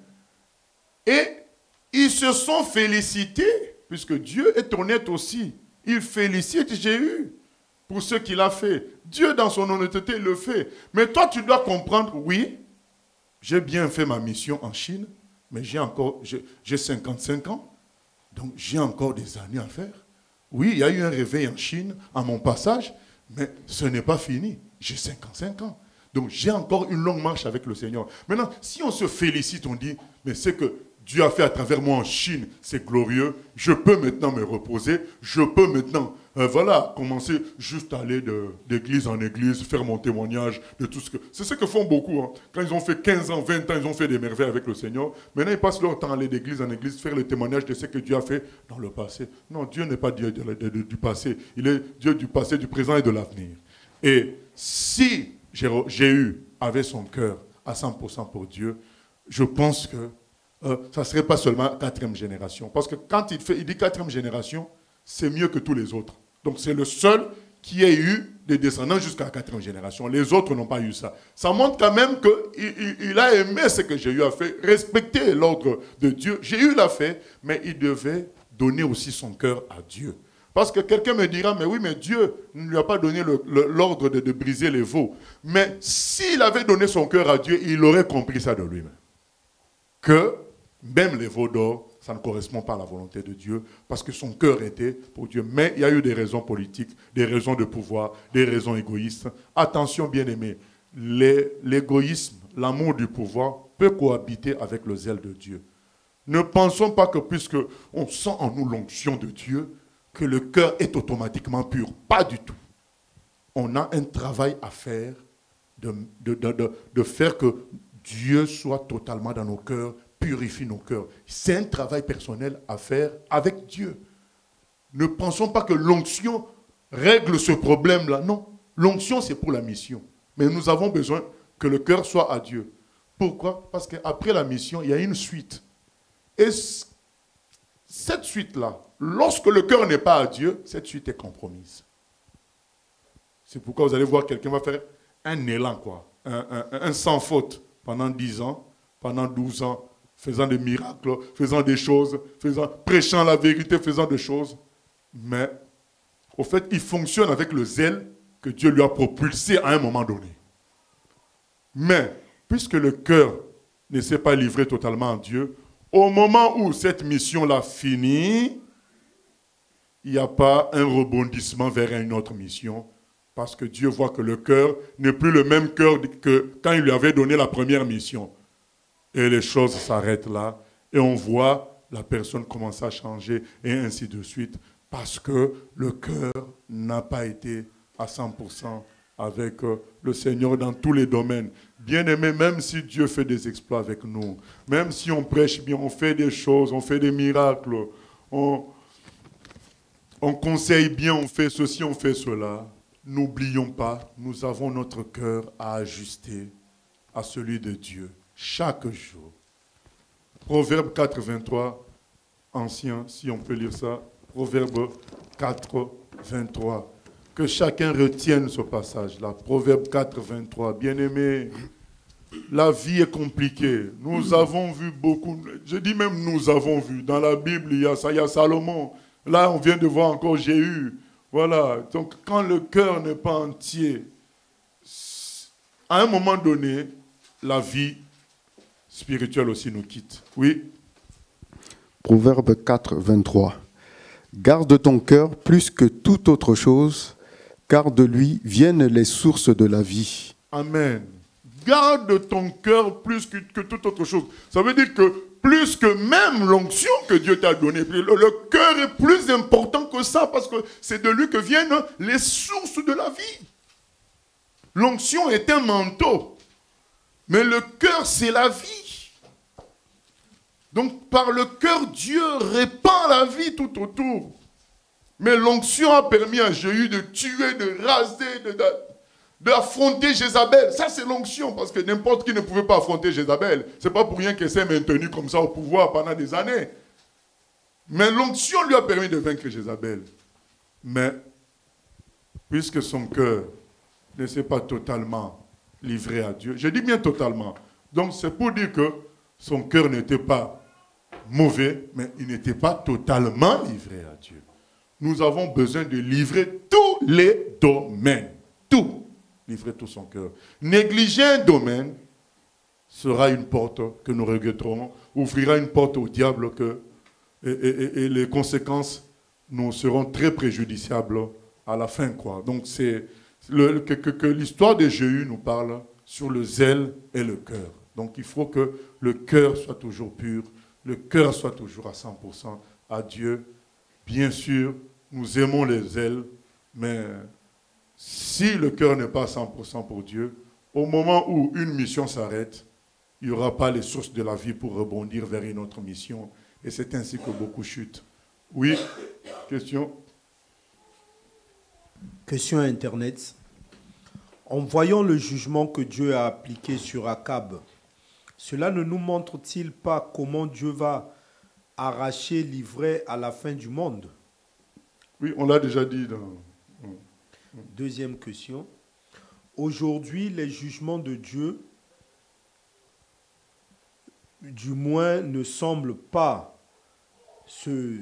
Et ils se sont félicités, puisque Dieu est honnête aussi. Il félicite Jéhu pour ce qu'il a fait. Dieu, dans son honnêteté, le fait. Mais toi, tu dois comprendre, oui, j'ai bien fait ma mission en Chine, mais j'ai encore, j'ai cinquante-cinq ans, donc j'ai encore des années à faire. Oui, il y a eu un réveil en Chine à mon passage, mais ce n'est pas fini. J'ai cinquante-cinq ans. Donc j'ai encore une longue marche avec le Seigneur. Maintenant, si on se félicite, on dit, mais c'est que Dieu a fait à travers moi en Chine, c'est glorieux, je peux maintenant me reposer, je peux maintenant, euh, voilà, commencer juste à aller d'église en église, faire mon témoignage de tout ce que... C'est ce que font beaucoup. Hein. Quand ils ont fait quinze ans, vingt ans, ils ont fait des merveilles avec le Seigneur. Maintenant, ils passent leur temps à aller d'église en église, faire le témoignage de ce que Dieu a fait dans le passé. Non, Dieu n'est pas Dieu de, de, de, du passé. Il est Dieu du passé, du présent et de l'avenir. Et si Jéhu avait son cœur à cent pour cent pour Dieu, je pense que Euh, ça ne serait pas seulement quatrième génération. Parce que quand il, fait, il dit quatrième génération, c'est mieux que tous les autres. Donc c'est le seul qui ait eu des descendants jusqu'à la quatrième génération. Les autres n'ont pas eu ça. Ça montre quand même qu'il il, il a aimé ce que Jéhu a fait, respecter l'ordre de Dieu. Jéhu l'a fait, mais il devait donner aussi son cœur à Dieu. Parce que quelqu'un me dira, mais oui, mais Dieu ne lui a pas donné l'ordre de, de briser les veaux. Mais s'il avait donné son cœur à Dieu, il aurait compris ça de lui-même. Que même les veaux d'or, ça ne correspond pas à la volonté de Dieu, parce que son cœur était pour Dieu. Mais il y a eu des raisons politiques, des raisons de pouvoir, des raisons égoïstes. Attention, bien-aimés, l'égoïsme, l'amour du pouvoir peut cohabiter avec le zèle de Dieu. Ne pensons pas que puisque on sent en nous l'onction de Dieu, que le cœur est automatiquement pur. Pas du tout. On a un travail à faire, de, de, de, de, de faire que Dieu soit totalement dans nos cœurs, purifie nos cœurs. C'est un travail personnel à faire avec Dieu. Ne pensons pas que l'onction règle ce problème-là. Non, l'onction c'est pour la mission. Mais nous avons besoin que le cœur soit à Dieu. Pourquoi? Parce qu'après la mission, il y a une suite. Et cette suite-là, lorsque le cœur n'est pas à Dieu, cette suite est compromise. C'est pourquoi vous allez voir quelqu'un va faire un élan, quoi, un, un, un sans faute pendant dix ans, pendant douze ans, faisant des miracles, faisant des choses, faisant, prêchant la vérité, faisant des choses. Mais, au fait, il fonctionne avec le zèle que Dieu lui a propulsé à un moment donné. Mais, puisque le cœur ne s'est pas livré totalement à Dieu, au moment où cette mission-là finit, il n'y a pas un rebondissement vers une autre mission, parce que Dieu voit que le cœur n'est plus le même cœur que quand il lui avait donné la première mission. Et les choses s'arrêtent là, et on voit la personne commencer à changer, et ainsi de suite, parce que le cœur n'a pas été à cent pour cent avec le Seigneur dans tous les domaines. Bien-aimé, même si Dieu fait des exploits avec nous, même si on prêche bien, on fait des choses, on fait des miracles, on, on conseille bien, on fait ceci, on fait cela, n'oublions pas, nous avons notre cœur à ajuster à celui de Dieu chaque jour. Proverbe quatre, vingt-trois, ancien, si on peut lire ça, Proverbe quatre, vingt-trois. Que chacun retienne ce passage-là. Proverbe quatre, vingt-trois. Bien-aimé, la vie est compliquée. Nous avons vu beaucoup, je dis même nous avons vu. Dans la Bible, il y a ça, il y a Salomon. Là, on vient de voir encore Jéhu. Voilà. Donc, quand le cœur n'est pas entier, à un moment donné, la vie spirituelle aussi nous quitte. Oui. Proverbe quatre, vingt-trois. Garde ton cœur plus que toute autre chose, car de lui viennent les sources de la vie. Amen. Garde ton cœur plus que, que toute autre chose. Ça veut dire que plus que même l'onction que Dieu t'a donnée, le, le cœur est plus important que ça, parce que c'est de lui que viennent les sources de la vie. L'onction est un manteau, mais le cœur, c'est la vie. Donc, par le cœur, Dieu répand la vie tout autour. Mais l'onction a permis à Jéhu de tuer, de raser, de, de, d'affronter Jézabel. Ça, c'est l'onction, parce que n'importe qui ne pouvait pas affronter Jézabel. Ce n'est pas pour rien qu'elle s'est maintenue comme ça au pouvoir pendant des années. Mais l'onction lui a permis de vaincre Jézabel. Mais, puisque son cœur ne s'est pas totalement livré à Dieu, je dis bien totalement, donc c'est pour dire que son cœur n'était pas mauvais, mais il n'était pas totalement livré à Dieu. Nous avons besoin de livrer tous les domaines. Tout. Livrer tout son cœur. Négliger un domaine sera une porte que nous regretterons, ouvrira une porte au diable que, et, et, et les conséquences nous seront très préjudiciables à la fin, quoi. Donc c'est le, que, que, que l'histoire de Jéhu nous parle sur le zèle et le cœur. Donc il faut que le cœur soit toujours pur, le cœur soit toujours à cent pour cent à Dieu. Bien sûr, nous aimons les ailes, mais si le cœur n'est pas à cent pour cent pour Dieu, au moment où une mission s'arrête, il n'y aura pas les sources de la vie pour rebondir vers une autre mission. Et c'est ainsi que beaucoup chutent. Oui, question? Question Internet. En voyant le jugement que Dieu a appliqué sur Akab, cela ne nous montre-t-il pas comment Dieu va arracher l'ivraie à la fin du monde? Oui, on l'a déjà dit. Dans... Deuxième question. Aujourd'hui, les jugements de Dieu, du moins, ne semblent pas se,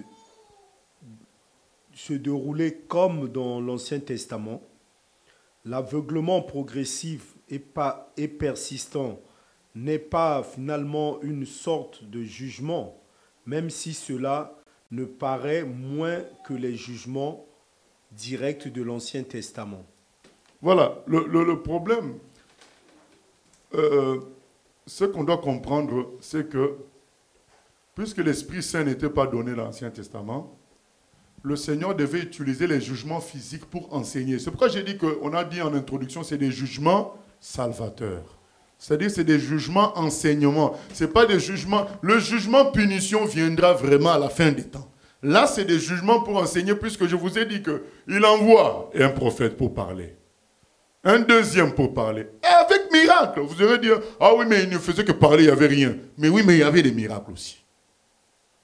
se dérouler comme dans l'Ancien Testament. L'aveuglement progressif et, pas, et persistant n'est pas finalement une sorte de jugement, même si cela ne paraît moins que les jugements directs de l'Ancien Testament. Voilà, le, le, le problème, euh, ce qu'on doit comprendre, c'est que, puisque l'Esprit Saint n'était pas donné dans l'Ancien Testament, le Seigneur devait utiliser les jugements physiques pour enseigner. C'est pourquoi j'ai dit qu'on a dit en introduction, c'est des jugements salvateurs. C'est-à-dire c'est des jugements enseignements. Ce n'est pas des jugements... Le jugement punition viendra vraiment à la fin des temps. Là, c'est des jugements pour enseigner, puisque je vous ai dit qu'il envoie un prophète pour parler. Un deuxième pour parler. Et avec miracle. Vous allez dire, ah oui, mais il ne faisait que parler, il n'y avait rien. Mais oui, mais il y avait des miracles aussi.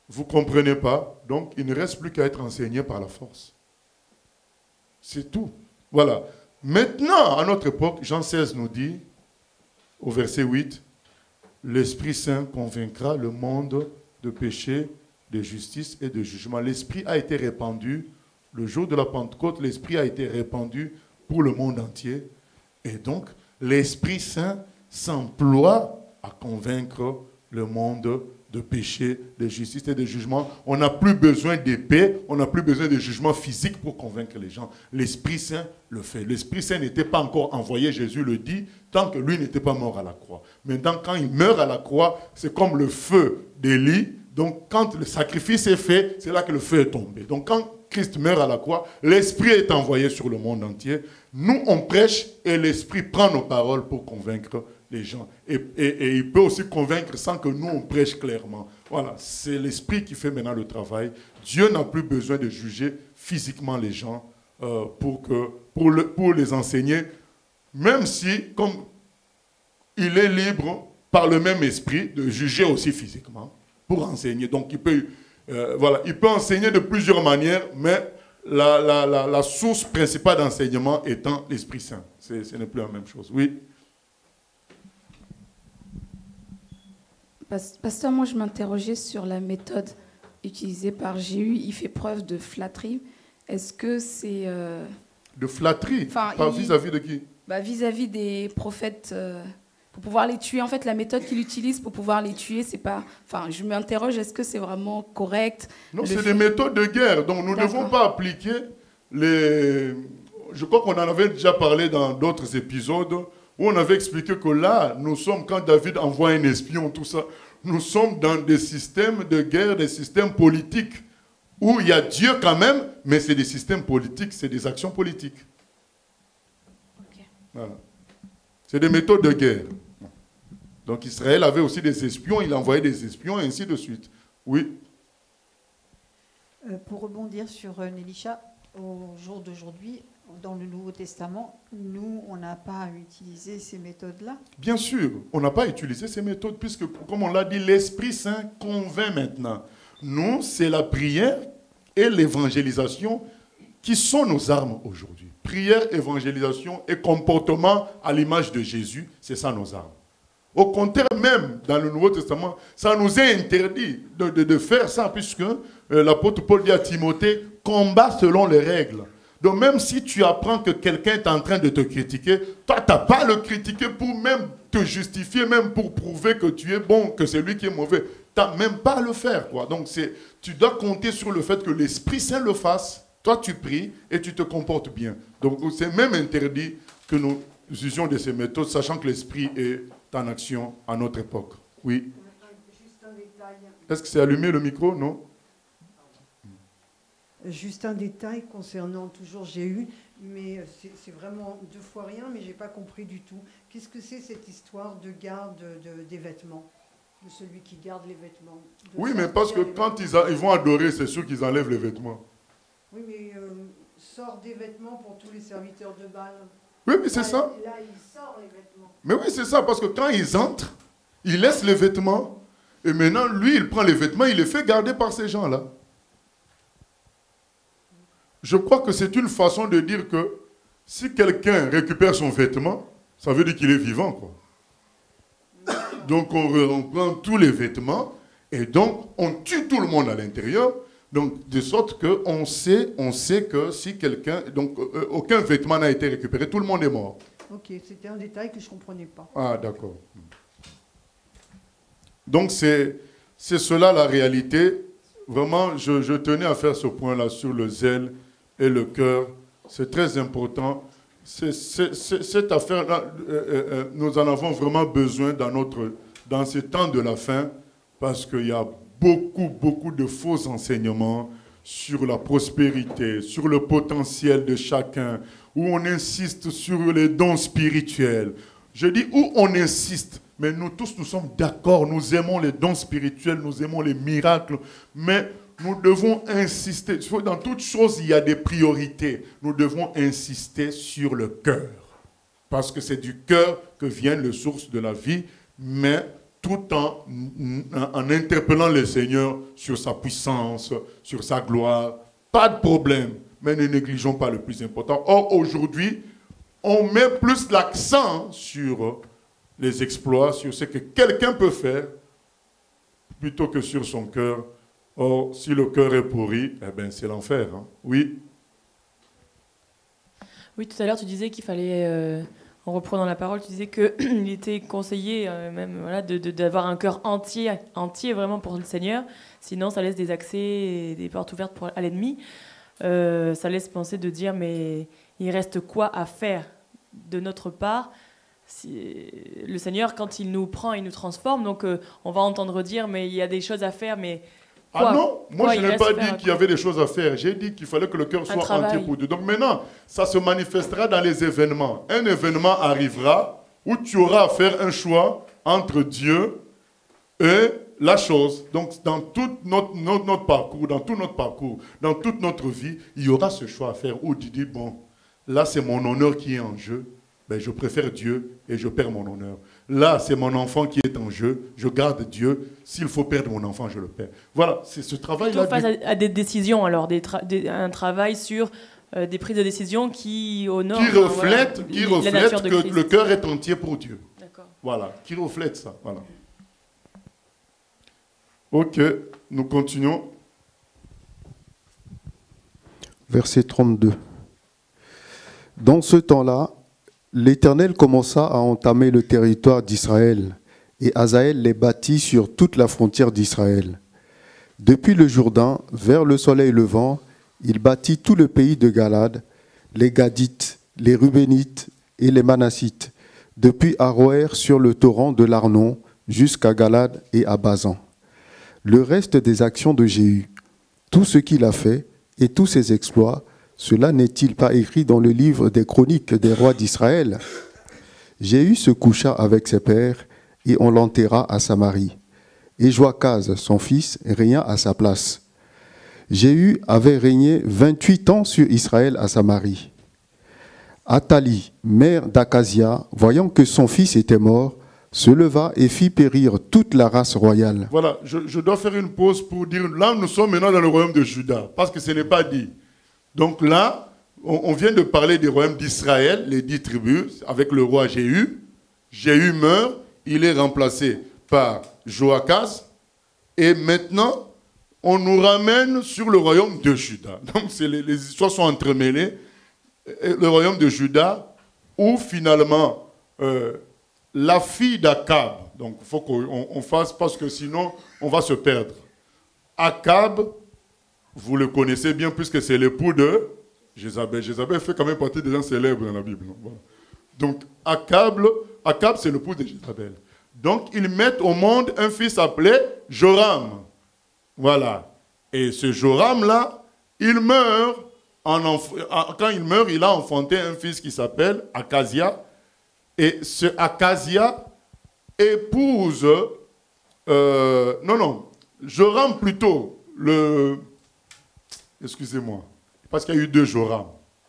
vous ne comprenez pas, donc il ne reste plus qu'à être enseigné par la force. C'est tout. Voilà. Maintenant, à notre époque, Jean seize nous dit, au verset huit, l'Esprit Saint convaincra le monde de péché, de justice et de jugement. L'Esprit a été répandu, le jour de la Pentecôte, l'Esprit a été répandu pour le monde entier. Et donc, l'Esprit Saint s'emploie à convaincre le monde de péché, de justice et de jugement. On n'a plus besoin d'épée, on n'a plus besoin de jugement physique pour convaincre les gens. L'Esprit Saint le fait. L'Esprit Saint n'était pas encore envoyé, Jésus le dit, tant que lui n'était pas mort à la croix. Maintenant, quand il meurt à la croix, c'est comme le feu d'Élie. Donc, quand le sacrifice est fait, c'est là que le feu est tombé. Donc, quand Christ meurt à la croix, l'Esprit est envoyé sur le monde entier. Nous, on prêche et l'Esprit prend nos paroles pour convaincre les gens. Et, et, et il peut aussi convaincre sans que nous, on prêche clairement. Voilà, c'est l'Esprit qui fait maintenant le travail. Dieu n'a plus besoin de juger physiquement les gens euh, pour, que, pour, le, pour les enseigner, même si, comme il est libre par le même Esprit de juger aussi physiquement pour enseigner. Donc, il peut, euh, voilà, il peut enseigner de plusieurs manières, mais la, la, la, la source principale d'enseignement étant l'Esprit Saint. C'est, ce n'est plus la même chose. Oui. Pasteur, moi je m'interrogeais sur la méthode utilisée par Jéhu. Il fait preuve de flatterie. Est-ce que c'est... Euh... De flatterie enfin, par il... vis-à-vis de qui? bah, vis-à-vis des prophètes, euh, pour pouvoir les tuer. En fait, la méthode qu'il utilise pour pouvoir les tuer, c'est pas... Enfin, je m'interroge, est-ce que c'est vraiment correct? Non, c'est fait... des méthodes de guerre. Donc nous ne devons pas appliquer les... Je crois qu'on en avait déjà parlé dans d'autres épisodes, où on avait expliqué que là, nous sommes, quand David envoie un espion, tout ça, nous sommes dans des systèmes de guerre, des systèmes politiques, où il y a Dieu quand même, mais c'est des systèmes politiques, c'est des actions politiques. Okay. Voilà. C'est des méthodes de guerre. Donc Israël avait aussi des espions, il envoyait des espions, et ainsi de suite. Oui. Euh, pour rebondir sur euh, Nélisha, au jour d'aujourd'hui, dans le Nouveau Testament, nous, on n'a pas utilisé ces méthodes-là? Bien sûr, on n'a pas utilisé ces méthodes, puisque, comme on l'a dit, l'Esprit Saint convainc maintenant. Nous, c'est la prière et l'évangélisation qui sont nos armes aujourd'hui. Prière, évangélisation et comportement à l'image de Jésus, c'est ça nos armes. Au contraire, même dans le Nouveau Testament, ça nous est interdit de, de, de faire ça, puisque euh, l'apôtre Paul dit à Timothée, combat selon les règles. Donc même si tu apprends que quelqu'un est en train de te critiquer, toi, tu n'as pas à le critiquer pour même te justifier, même pour prouver que tu es bon, que c'est lui qui est mauvais. Tu n'as même pas à le faire, quoi. Donc tu dois compter sur le fait que l'Esprit Saint le fasse. Toi, tu pries et tu te comportes bien. Donc c'est même interdit que nous usions de ces méthodes, sachant que l'Esprit est en action à notre époque. Oui. Est-ce que c'est allumé le micro? Non? Juste un détail concernant toujours Jéhu, mais c'est vraiment deux fois rien, mais je n'ai pas compris du tout. Qu'est-ce que c'est cette histoire de garde de, des vêtements, de celui qui garde les vêtements? Oui, mais parce que quand ils, a, ils vont adorer, c'est sûr qu'ils enlèvent les vêtements. Oui, mais euh, sort des vêtements pour tous les serviteurs de Baal. Oui, mais c'est ça. Là, il sort les vêtements. Mais oui, c'est ça, parce que quand ils entrent, ils laissent les vêtements, et maintenant, lui, il prend les vêtements, il les fait garder par ces gens-là. Je crois que c'est une façon de dire que si quelqu'un récupère son vêtement, ça veut dire qu'il est vivant, quoi. Donc on, on prend tous les vêtements et donc on tue tout le monde à l'intérieur. Donc de sorte qu'on sait, on sait que si quelqu'un... Donc euh, aucun vêtement n'a été récupéré, tout le monde est mort. Ok, c'était un détail que je ne comprenais pas. Ah, d'accord. Donc c'est cela la réalité. Vraiment, je, je tenais à faire ce point-là sur le zèle et le cœur, c'est très important. C'est, c'est, c'est, cette affaire-là, euh, euh, nous en avons vraiment besoin dans, notre, dans ces temps de la fin, parce qu'il y a beaucoup, beaucoup de faux enseignements sur la prospérité, sur le potentiel de chacun, où on insiste sur les dons spirituels. Je dis où on insiste, mais nous tous, nous sommes d'accord, nous aimons les dons spirituels, nous aimons les miracles, mais nous devons insister. Dans toute chose, il y a des priorités. Nous devons insister sur le cœur. Parce que c'est du cœur que viennent les sources de la vie. Mais tout en, en interpellant le Seigneur sur sa puissance, sur sa gloire. Pas de problème, mais ne négligeons pas le plus important. Or, aujourd'hui, on met plus l'accent sur les exploits, sur ce que quelqu'un peut faire, plutôt que sur son cœur. Or, si le cœur est pourri, eh ben, c'est l'enfer. Hein. Oui. Oui, tout à l'heure, tu disais qu'il fallait, euh, en reprenant la parole, tu disais qu'il était conseillé euh, même voilà, de, de, d'avoir un cœur entier, entier vraiment pour le Seigneur. Sinon, ça laisse des accès et des portes ouvertes pour, à l'ennemi. Euh, ça laisse penser de dire, mais il reste quoi à faire de notre part? Si, le Seigneur, quand il nous prend, il nous transforme. Donc, euh, on va entendre dire, mais il y a des choses à faire, mais... Quoi? Ah non, moi Quoi, je n'ai pas dit qu'il y avait des choses à faire. J'ai dit qu'il fallait que le cœur soit entier pour Dieu. Donc maintenant, ça se manifestera dans les événements. Un événement arrivera où tu auras à faire un choix entre Dieu et la chose. Donc dans tout notre, notre, notre parcours, dans tout notre parcours, dans toute notre vie, il y aura ce choix à faire où tu dis, bon, là c'est mon honneur qui est en jeu. Ben, je préfère Dieu et je perds mon honneur. Là, c'est mon enfant qui est en jeu. Je garde Dieu. S'il faut perdre mon enfant, je le perds. Voilà, c'est ce travail-là. Face du... à, à des décisions, alors, des tra des, un travail sur euh, des prises de décision qui honorent... Qui reflète, voilà, qui reflète que Christ. Le cœur est entier pour Dieu. Voilà, qui reflète ça. Voilà. Ok, nous continuons. Verset trente-deux. Dans ce temps-là, l'Éternel commença à entamer le territoire d'Israël, et Hazaël les bâtit sur toute la frontière d'Israël. Depuis le Jourdain, vers le soleil levant, il bâtit tout le pays de Galad, les Gadites, les Rubénites et les Manassites, depuis Aroër sur le torrent de l'Arnon, jusqu'à Galad et à Bazan. Le reste des actions de Jéhu, tout ce qu'il a fait et tous ses exploits, cela n'est-il pas écrit dans le livre des chroniques des rois d'Israël? Jéhu se coucha avec ses pères et on l'enterra à Samarie. Et Joachaz, son fils, régna à sa place. Jéhu avait régné vingt-huit ans sur Israël à Samarie. Athalie, mère d'Akazia, voyant que son fils était mort, se leva et fit périr toute la race royale. Voilà, je, je dois faire une pause pour dire, là nous sommes maintenant dans le royaume de Juda, parce que ce n'est pas dit. Donc là, on vient de parler du royaume d'Israël, les dix tribus, avec le roi Jéhu. Jéhu meurt, il est remplacé par Joachaz. Et maintenant, on nous ramène sur le royaume de Juda. Donc les, les histoires sont entremêlées. Le royaume de Juda, où finalement, euh, la fille d'Akab, donc il faut qu'on fasse, parce que sinon, on va se perdre. Akab, vous le connaissez bien puisque c'est l'époux de Jézabel. Jézabel fait quand même partie des gens célèbres dans la Bible. Voilà. Donc, Akab, Akab c'est l'époux de Jézabel. Donc, ils mettent au monde un fils appelé Joram. Voilà. Et ce Joram-là, il meurt. En quand il meurt, il a enfanté un fils qui s'appelle Akazia. Et ce Akazia épouse... Euh, non, non. Joram plutôt, le... Excusez-moi, parce qu'il y a eu deux Joram.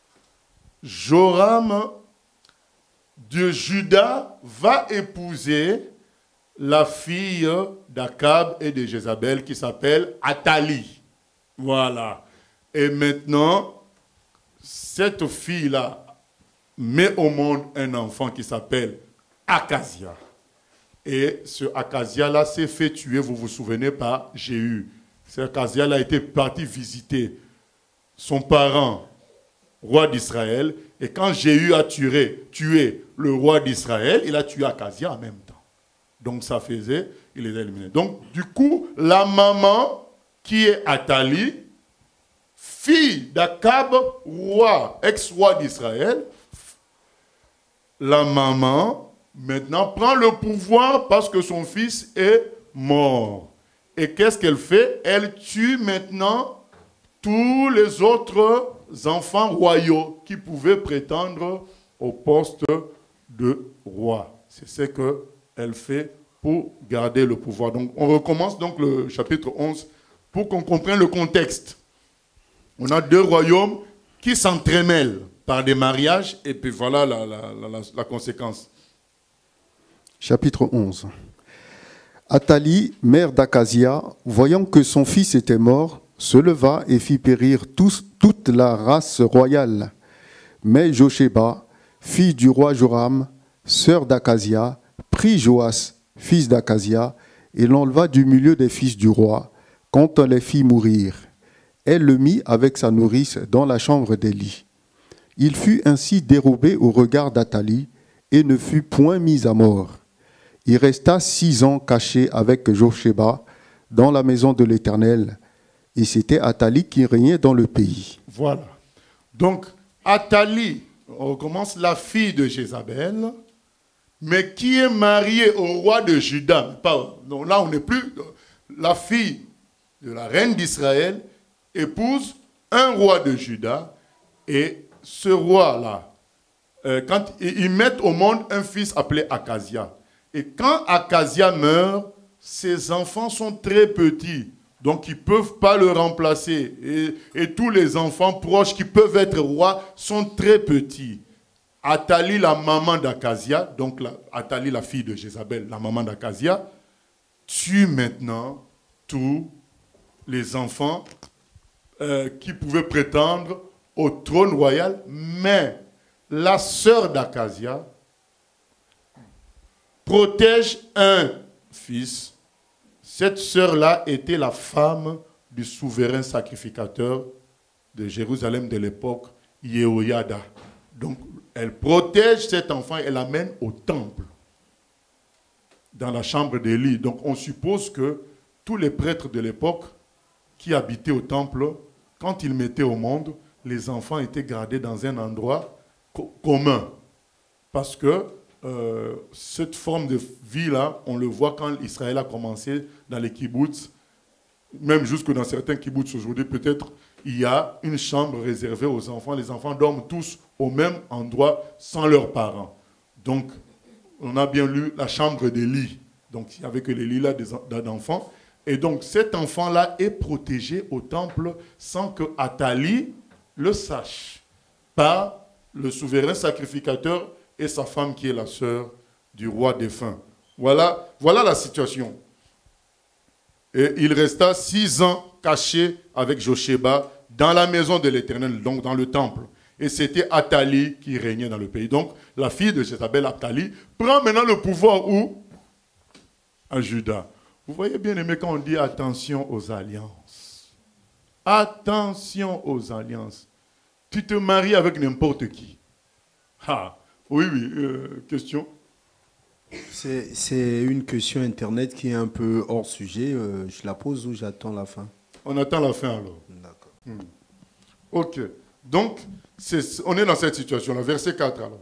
Joram de Juda va épouser la fille d'Akab et de Jézabel qui s'appelle Athalie. Voilà. Et maintenant, cette fille-là met au monde un enfant qui s'appelle Akazia. Et ce Akazia-là s'est fait tuer, vous vous souvenez, par Jéhu. Ce Akazia-là a été parti visiter son parent, roi d'Israël. Et quand Jéhu a tué, tué le roi d'Israël, il a tué Akazia en même temps. Donc ça faisait, il les a éliminés. Donc du coup, la maman, qui est Athalie, fille d'Akab, roi, ex-roi d'Israël, la maman, maintenant, prend le pouvoir parce que son fils est mort. Et qu'est-ce qu'elle fait? Elle tue maintenant tous les autres enfants royaux qui pouvaient prétendre au poste de roi. C'est ce qu'elle fait pour garder le pouvoir. Donc, on recommence donc le chapitre onze pour qu'on comprenne le contexte. On a deux royaumes qui s'entremêlent par des mariages et puis voilà la, la, la, la conséquence. Chapitre onze. Athalie, mère d'Akazia, voyant que son fils était mort, se leva et fit périr tous, toute la race royale. Mais Josheba, fille du roi Joram, sœur d'Akazia, prit Joas, fils d'Akazia, et l'enleva du milieu des fils du roi, quand on les fit mourir. Elle le mit avec sa nourrice dans la chambre d'Élie. Il fut ainsi dérobé au regard d'Athalie et ne fut point mis à mort. Il resta six ans caché avec Josheba dans la maison de l'Éternel, et c'était Athalie qui régnait dans le pays. Voilà. Donc, Athalie, on recommence, la fille de Jézabel, mais qui est mariée au roi de Juda. Donc là, on n'est plus... La fille de la reine d'Israël épouse un roi de Juda, et ce roi-là, euh, quand ils mettent au monde un fils appelé Akazia. Et quand Akazia meurt, ses enfants sont très petits. Donc, ils ne peuvent pas le remplacer. Et, et tous les enfants proches qui peuvent être rois sont très petits. Athalie, la maman d'Akazia, donc la, Athalie, la fille de Jézabel, la maman d'Akazia, tue maintenant tous les enfants euh, qui pouvaient prétendre au trône royal. Mais la sœur d'Akazia protège un fils. Cette sœur-là était la femme du souverain sacrificateur de Jérusalem de l'époque, Yehoyada. Donc, elle protège cet enfant et l'amène au temple, dans la chambre d'Élie. Donc, on suppose que tous les prêtres de l'époque qui habitaient au temple, quand ils mettaient au monde, les enfants étaient gardés dans un endroit co- commun. Parce que Euh, cette forme de vie-là, on le voit quand Israël a commencé dans les kibbutz, même jusque dans certains kibbutz aujourd'hui, peut-être, il y a une chambre réservée aux enfants. Les enfants dorment tous au même endroit sans leurs parents. Donc, on a bien lu la chambre d'Élie. Donc, il n'y avait que les lits-là d'enfants. Et donc, cet enfant-là est protégé au temple sans que Athalie le sache, par le souverain sacrificateur et sa femme qui est la sœur du roi défunt. Voilà, voilà la situation. Et il resta six ans caché avec Josheba dans la maison de l'Éternel, donc dans le temple. Et c'était Athalie qui régnait dans le pays. Donc la fille de Jézabel, Athalie, prend maintenant le pouvoir où? À Juda. Vous voyez bien aimé quand on dit attention aux alliances. Attention aux alliances. Tu te maries avec n'importe qui. Ah. Oui, oui, euh, question. C'est une question Internet qui est un peu hors sujet. Euh, je la pose ou j'attends la fin? On attend la fin alors. D'accord. Hmm. Ok. Donc, est, on est dans cette situation-là. Verset quatre alors.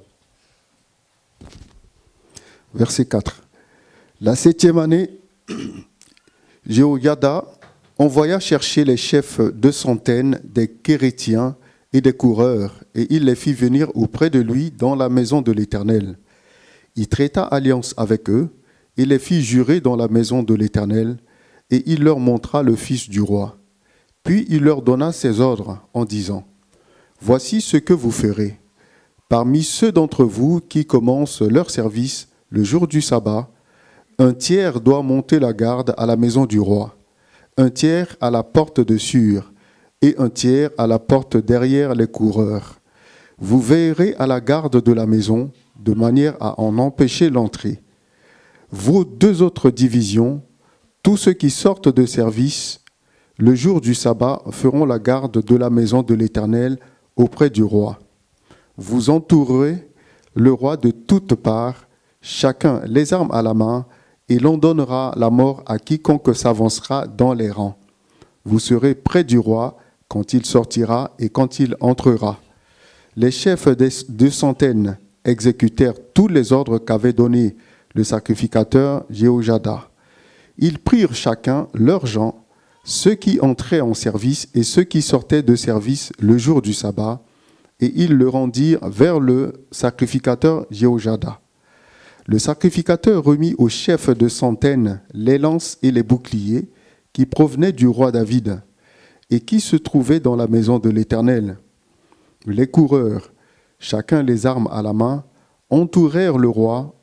Verset quatre. La septième année, Jéhoiada envoya chercher les chefs de centaines des Kérétiens et des coureurs, et il les fit venir auprès de lui dans la maison de l'Éternel. Il traita alliance avec eux, et les fit jurer dans la maison de l'Éternel, et il leur montra le fils du roi. Puis il leur donna ses ordres en disant, « Voici ce que vous ferez. Parmi ceux d'entre vous qui commencent leur service le jour du sabbat, un tiers doit monter la garde à la maison du roi, un tiers à la porte de Sûr, et un tiers à la porte derrière les coureurs. Vous veillerez à la garde de la maison, de manière à en empêcher l'entrée. Vos deux autres divisions, tous ceux qui sortent de service, le jour du sabbat, feront la garde de la maison de l'Éternel auprès du roi. Vous entourerez le roi de toutes parts, chacun les armes à la main, et l'on donnera la mort à quiconque s'avancera dans les rangs. Vous serez près du roi quand il sortira et quand il entrera. Les chefs des deux centaines exécutèrent tous les ordres qu'avait donnés le sacrificateur Jéhoiada. Ils prirent chacun leurs gens, ceux qui entraient en service et ceux qui sortaient de service le jour du sabbat, et ils le rendirent vers le sacrificateur Jéhoiada. Le sacrificateur remit aux chefs de centaines les lances et les boucliers qui provenaient du roi David et qui se trouvaient dans la maison de l'Éternel. Les coureurs, chacun les armes à la main, entourèrent le roi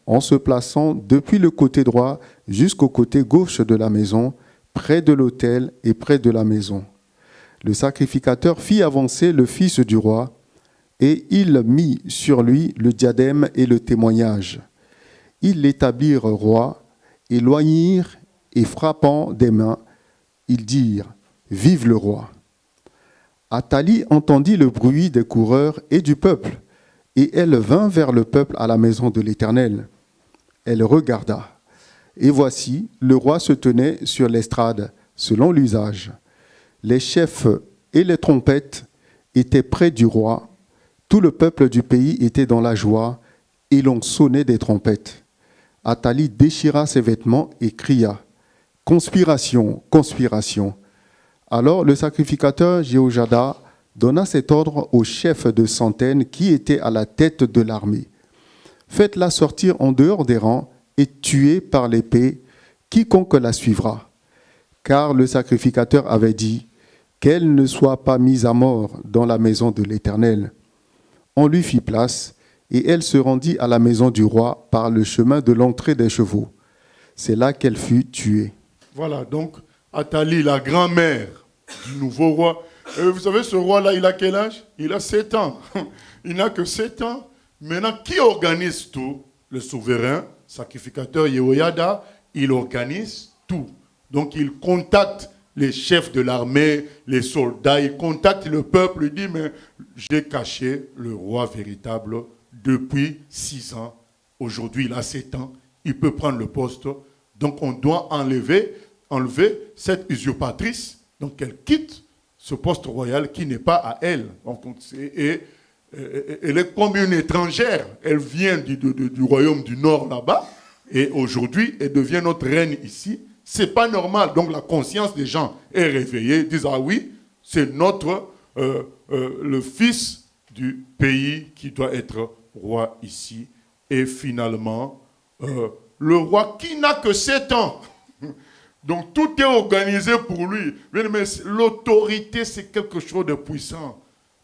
en se plaçant depuis le côté droit jusqu'au côté gauche de la maison, près de l'autel et près de la maison. Le sacrificateur fit avancer le fils du roi, et il mit sur lui le diadème et le témoignage. Ils l'établirent roi, et l'oignirent, et frappant des mains, ils dirent « Vive le roi !» Athalie entendit le bruit des coureurs et du peuple, et elle vint vers le peuple à la maison de l'Éternel. Elle regarda, et voici, le roi se tenait sur l'estrade, selon l'usage. Les chefs et les trompettes étaient près du roi. Tout le peuple du pays était dans la joie, et l'on sonnait des trompettes. Athalie déchira ses vêtements et cria « Conspiration, conspiration !» Alors le sacrificateur Jéhojada donna cet ordre au chef de centaines qui était à la tête de l'armée. « Faites-la sortir en dehors des rangs et tuez par l'épée quiconque la suivra. » Car le sacrificateur avait dit « Qu'elle ne soit pas mise à mort dans la maison de l'Éternel. » On lui fit place, et elle se rendit à la maison du roi par le chemin de l'entrée des chevaux. C'est là qu'elle fut tuée. Voilà, donc Athalie, la grand-mère du nouveau roi. Et vous savez, ce roi-là, il a quel âge? Il a sept ans. Il n'a que sept ans. Maintenant, qui organise tout? Le souverain, sacrificateur Jéhoïada, il organise tout. Donc, il contacte les chefs de l'armée, les soldats, il contacte le peuple, il dit, mais j'ai caché le roi véritable depuis six ans. Aujourd'hui, il a sept ans, il peut prendre le poste. Donc, on doit enlever, enlever cette usurpatrice, donc qu'elle quitte ce poste royal qui n'est pas à elle. Donc, et, et, elle est comme une étrangère. Elle vient du, du, du royaume du Nord là-bas, et aujourd'hui, elle devient notre reine ici. Ce n'est pas normal. Donc la conscience des gens est réveillée. Ils disent, ah oui, c'est notre, euh, euh, le fils du pays qui doit être roi ici. Et finalement, euh, le roi qui n'a que sept ans. Donc tout est organisé pour lui. Mais l'autorité, c'est quelque chose de puissant.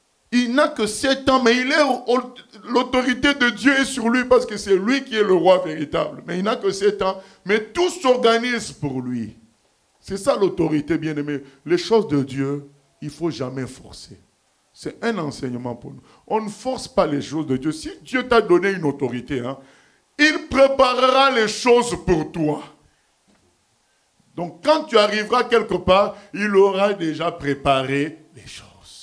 Il n'a que sept ans, mais il est l'autorité de Dieu est sur lui parce que c'est lui qui est le roi véritable. Mais il n'a que sept ans, mais tout s'organise pour lui. C'est ça l'autorité, bien-aimé. Les choses de Dieu, il ne faut jamais forcer. C'est un enseignement pour nous. On ne force pas les choses de Dieu. Si Dieu t'a donné une autorité, hein, il préparera les choses pour toi. Donc quand tu arriveras quelque part, il aura déjà préparé les choses.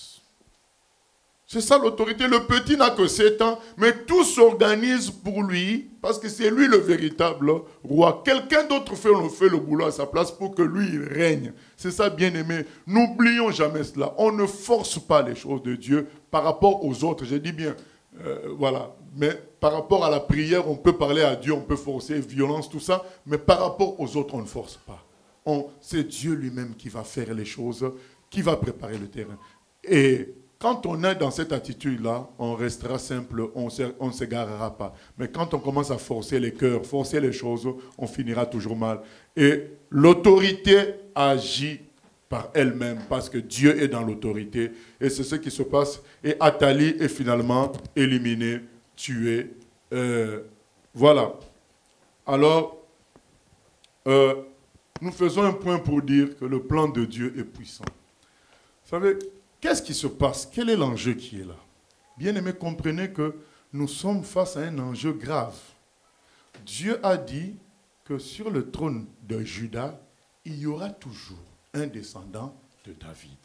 C'est ça l'autorité. Le petit n'a que sept ans, mais tout s'organise pour lui, parce que c'est lui le véritable roi. Quelqu'un d'autre fait, on fait le boulot à sa place pour que lui, il règne. C'est ça, bien-aimé. N'oublions jamais cela. On ne force pas les choses de Dieu par rapport aux autres. Je dis bien, euh, voilà. Mais par rapport à la prière, on peut parler à Dieu, on peut forcer, violence, tout ça. Mais par rapport aux autres, on ne force pas. C'est Dieu lui-même qui va faire les choses, qui va préparer le terrain. Et quand on est dans cette attitude-là, on restera simple, on ne s'égarera pas. Mais quand on commence à forcer les cœurs, forcer les choses, on finira toujours mal. Et l'autorité agit par elle-même parce que Dieu est dans l'autorité. Et c'est ce qui se passe. Et Athalie est finalement éliminée, tuée. Euh, voilà. Alors, euh, nous faisons un point pour dire que le plan de Dieu est puissant. Vous savez, qu'est-ce qui se passe? Quel est l'enjeu qui est là? Bien-aimés, comprenez que nous sommes face à un enjeu grave. Dieu a dit que sur le trône de Juda, il y aura toujours un descendant de David.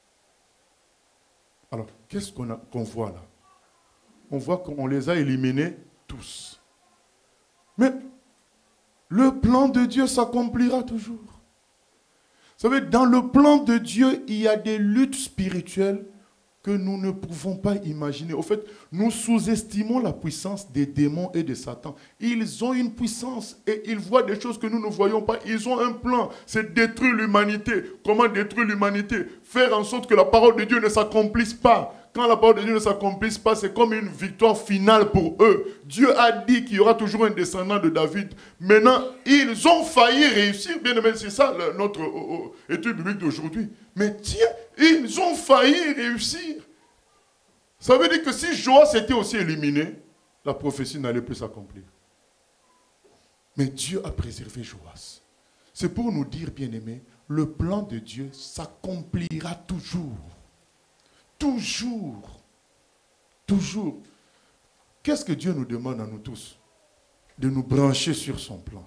Alors, qu'est-ce qu'on qu'on voit là? On voit qu'on les a éliminés tous. Mais le plan de Dieu s'accomplira toujours. Vous savez, dans le plan de Dieu, il y a des luttes spirituelles que nous ne pouvons pas imaginer. Au fait, nous sous-estimons la puissance des démons et de Satan. Ils ont une puissance et ils voient des choses que nous ne voyons pas. Ils ont un plan, c'est détruire l'humanité. Comment détruire l'humanité? Faire en sorte que la parole de Dieu ne s'accomplisse pas. Quand la parole de Dieu ne s'accomplisse pas, c'est comme une victoire finale pour eux. Dieu a dit qu'il y aura toujours un descendant de David. Maintenant, ils ont failli réussir. Bien aimé, c'est ça notre oh, oh, étude biblique d'aujourd'hui. Mais tiens, ils ont failli réussir. Ça veut dire que si Joas était aussi éliminé, la prophétie n'allait plus s'accomplir. Mais Dieu a préservé Joas. C'est pour nous dire, bien-aimés, le plan de Dieu s'accomplira toujours. Toujours. Toujours. Qu'est-ce que Dieu nous demande à nous tous? De nous brancher sur son plan.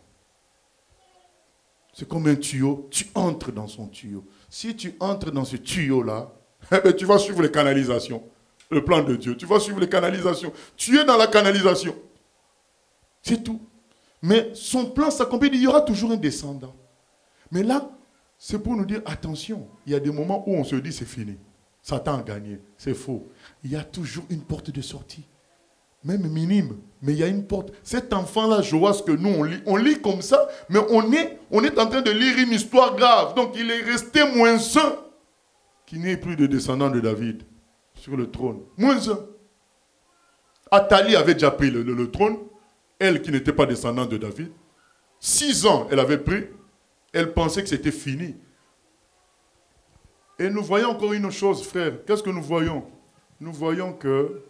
C'est comme un tuyau, tu entres dans son tuyau. Si tu entres dans ce tuyau-là, eh bien, tu vas suivre les canalisations. Le plan de Dieu, tu vas suivre les canalisations. Tu es dans la canalisation. C'est tout. Mais son plan s'accomplit, il y aura toujours un descendant. Mais là, c'est pour nous dire, attention, il y a des moments où on se dit c'est fini. Satan a gagné. C'est faux. Il y a toujours une porte de sortie. Même minime, mais il y a une porte. Cet enfant-là, Joas, que nous, on lit, on lit comme ça, mais on est, on est en train de lire une histoire grave. Donc, il est resté moins un qu'il n'y ait plus de descendants de David sur le trône. Moins un. Athalie avait déjà pris le, le, le trône, elle qui n'était pas descendante de David. Six ans, elle avait pris. Elle pensait que c'était fini. Et nous voyons encore une chose, frère. Qu'est-ce que nous voyons? Nous voyons que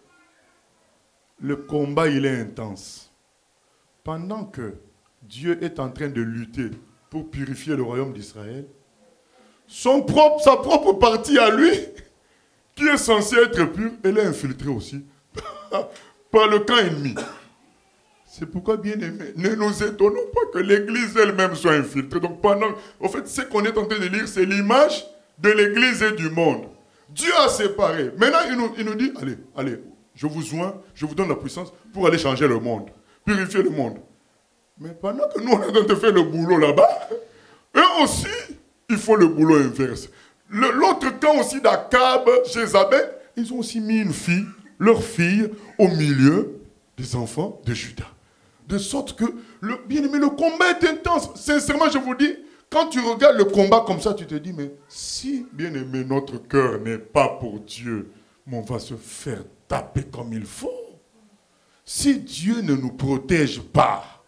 le combat, il est intense. Pendant que Dieu est en train de lutter pour purifier le royaume d'Israël, son propre, sa propre partie à lui, qui est censée être pure, elle est infiltrée aussi par le camp ennemi. C'est pourquoi, bien aimé, ne nous étonnons pas que l'Église elle-même soit infiltrée. Donc pendant, en fait, ce qu'on est en train de lire, c'est l'image de l'Église et du monde. Dieu a séparé. Maintenant, il nous, il nous dit, allez, allez, je vous joins, je vous donne la puissance pour aller changer le monde, purifier le monde. Mais pendant que nous, on est en train de faire le boulot là-bas, eux aussi, il faut le boulot inverse. L'autre camp aussi d'Akab, Jézabel, ils ont aussi mis une fille, leur fille, au milieu des enfants de Juda. De sorte que, le, bien aimé, le combat est intense. Sincèrement, je vous dis, quand tu regardes le combat comme ça, tu te dis, mais si, bien aimé, notre cœur n'est pas pour Dieu, mais on va se faire taper comme il faut. Si Dieu ne nous protège pas,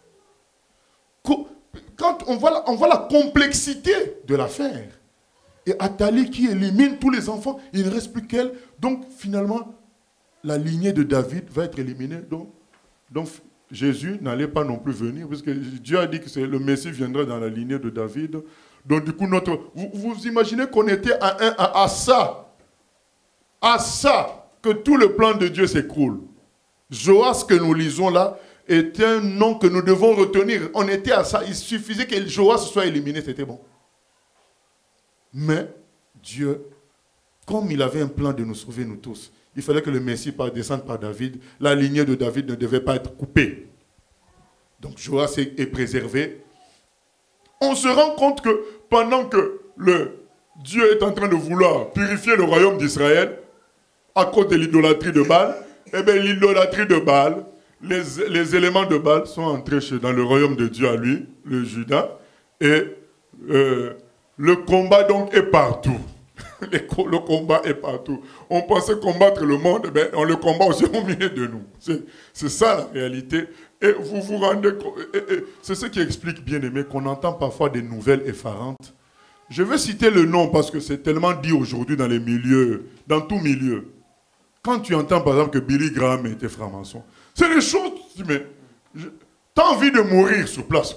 quand on voit la, on voit la complexité de l'affaire, et Athalie qui élimine tous les enfants, il ne reste plus qu'elle. Donc, finalement, la lignée de David va être éliminée. Donc, donc Jésus n'allait pas non plus venir, parce que Dieu a dit que le Messie viendrait dans la lignée de David. Donc, du coup, notre, vous, vous imaginez qu'on était à, un, à, à ça, à ça, que tout le plan de Dieu s'écroule. Joas que nous lisons là est un nom que nous devons retenir. On était à ça. Il suffisait que Joas soit éliminé, c'était bon. Mais Dieu, comme il avait un plan de nous sauver nous tous, il fallait que le Messie descende par David. La lignée de David ne devait pas être coupée. Donc Joas est, est préservé. On se rend compte que pendant que le Dieu est en train de vouloir purifier le royaume d'Israël, à cause de l'idolâtrie de Baal, eh bien l'idolâtrie de Baal, les, les éléments de Baal sont entrés chez, dans le royaume de Dieu à lui, le Juda, et euh, le combat donc est partout. Le combat est partout. On pensait combattre le monde, ben, on le combat aussi au milieu de nous. C'est ça la réalité. Et vous vous rendez compte, c'est ce qui explique, bien aimé, qu'on entend parfois des nouvelles effarantes. Je vais citer le nom parce que c'est tellement dit aujourd'hui dans les milieux, dans tout milieu. Quand tu entends par exemple que Billy Graham était franc-maçon, c'est des choses, mais tu as envie de mourir sur place.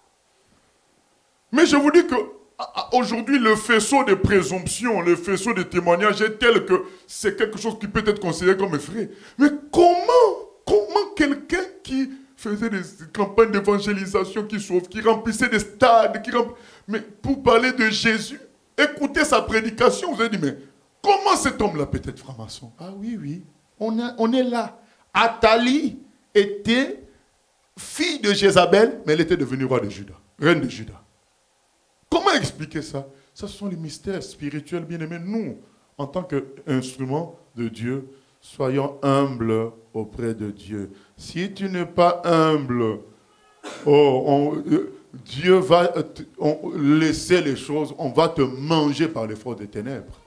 Mais je vous dis que aujourd'hui, le faisceau de présomption, le faisceau de témoignages est tel que c'est quelque chose qui peut être considéré comme effrayant. Mais comment, comment quelqu'un qui faisait des campagnes d'évangélisation, qui sauve, qui remplissait des stades, qui rempl... mais pour parler de Jésus, écoutez sa prédication, vous avez dit, mais comment cet homme-là peut être franc-maçon? Ah oui, oui, on, a, on est là. Athalie était fille de Jézabel, mais elle était devenue roi de Juda, reine de Juda. Comment expliquer ça? Ça, ce sont les mystères spirituels, bien-aimés. Nous, en tant qu'instruments de Dieu, soyons humbles auprès de Dieu. Si tu n'es pas humble, oh, on, Dieu va on, laisser les choses, on va te manger par les forces des ténèbres.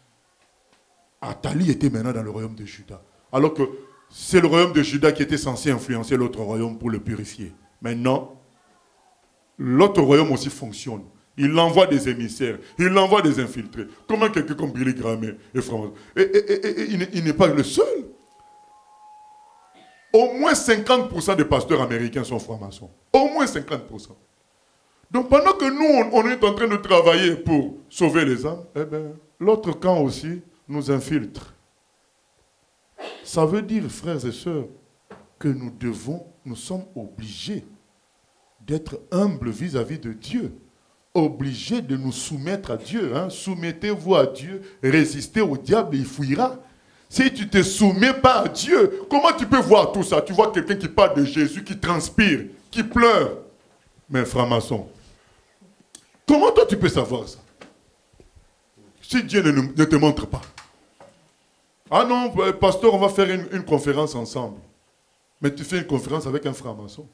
Athalie était maintenant dans le royaume de Juda. Alors que c'est le royaume de Juda qui était censé influencer l'autre royaume pour le purifier. Maintenant, l'autre royaume aussi fonctionne. Il envoie des émissaires, il envoie des infiltrés. Comment quelqu'un comme Billy Graham est franc-maçon? Et, et, et, et il n'est pas le seul. Au moins cinquante pour cent des pasteurs américains sont francs-maçons. Au moins cinquante pour cent. Donc pendant que nous, on, on est en train de travailler pour sauver les âmes, eh ben, l'autre camp aussi nous infiltre. Ça veut dire, frères et sœurs, que nous devons, nous sommes obligés d'être humbles vis-à-vis de Dieu. Obligés de nous soumettre à Dieu. Hein. Soumettez-vous à Dieu, résistez au diable et il fuira. Si tu ne te soumets pas à Dieu, comment tu peux voir tout ça? Tu vois quelqu'un qui parle de Jésus, qui transpire, qui pleure. Mais franc-maçon, comment toi tu peux savoir ça? Si Dieu ne, ne te montre pas. Ah non, pasteur, on va faire une, une conférence ensemble. Mais tu fais une conférence avec un franc-maçon.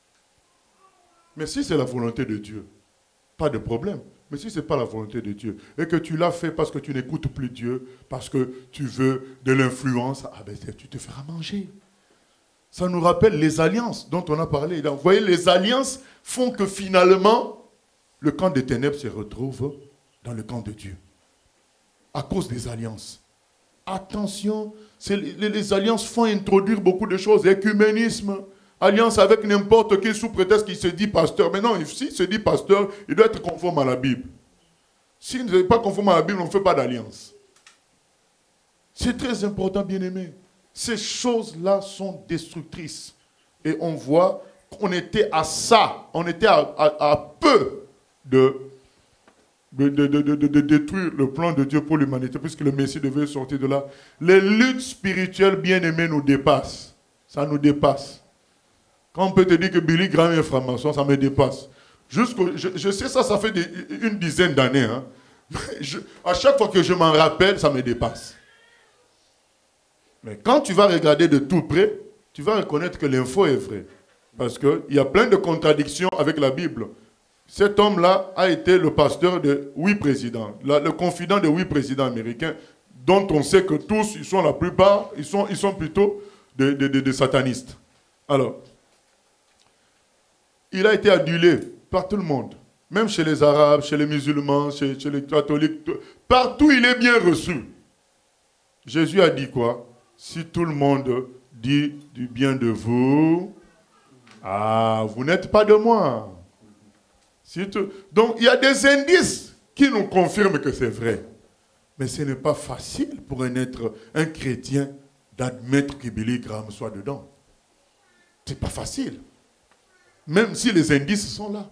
Mais si c'est la volonté de Dieu, pas de problème. Mais si ce n'est pas la volonté de Dieu, et que tu l'as fait parce que tu n'écoutes plus Dieu, parce que tu veux de l'influence, ah ben tu te feras manger. Ça nous rappelle les alliances dont on a parlé. Donc, vous voyez, les alliances font que finalement, le camp des ténèbres se retrouve dans le camp de Dieu. À cause des alliances. Attention, les, les alliances font introduire beaucoup de choses. Écuménisme, alliance avec n'importe qui sous prétexte qu'il se dit pasteur. Mais non, s'il se dit pasteur, il doit être conforme à la Bible. S'il n'est pas conforme à la Bible, on ne fait pas d'alliance. C'est très important, bien-aimés. Ces choses-là sont destructrices. Et on voit qu'on était à ça, on était à, à, à peu de, de, de, de, de, de détruire le plan de Dieu pour l'humanité, puisque le Messie devait sortir de là. Les luttes spirituelles, bien-aimées, nous dépassent. Ça nous dépasse. Quand on peut te dire que Billy Graham est franc-maçon, ça me dépasse. Jusqu'au, je, je sais ça, ça fait des, une dizaine d'années. Hein. Je, à chaque fois que je m'en rappelle, ça me dépasse. Mais quand tu vas regarder de tout près, tu vas reconnaître que l'info est vraie. Parce qu'il y a plein de contradictions avec la Bible. Cet homme-là a été le pasteur de huit présidents, la, le confident de huit présidents américains, dont on sait que tous, ils sont la plupart, ils sont, ils sont plutôt des de, de, de satanistes. Alors, il a été adulé par tout le monde, même chez les Arabes, chez les musulmans, chez, chez les catholiques. Partout, il est bien reçu. Jésus a dit quoi? Si tout le monde dit du bien de vous, ah, vous n'êtes pas de moi. Si tout... Donc, il y a des indices qui nous confirment que c'est vrai. Mais ce n'est pas facile pour un être, un chrétien, d'admettre que Billy Graham soit dedans. Ce n'est pas facile. Même si les indices sont là.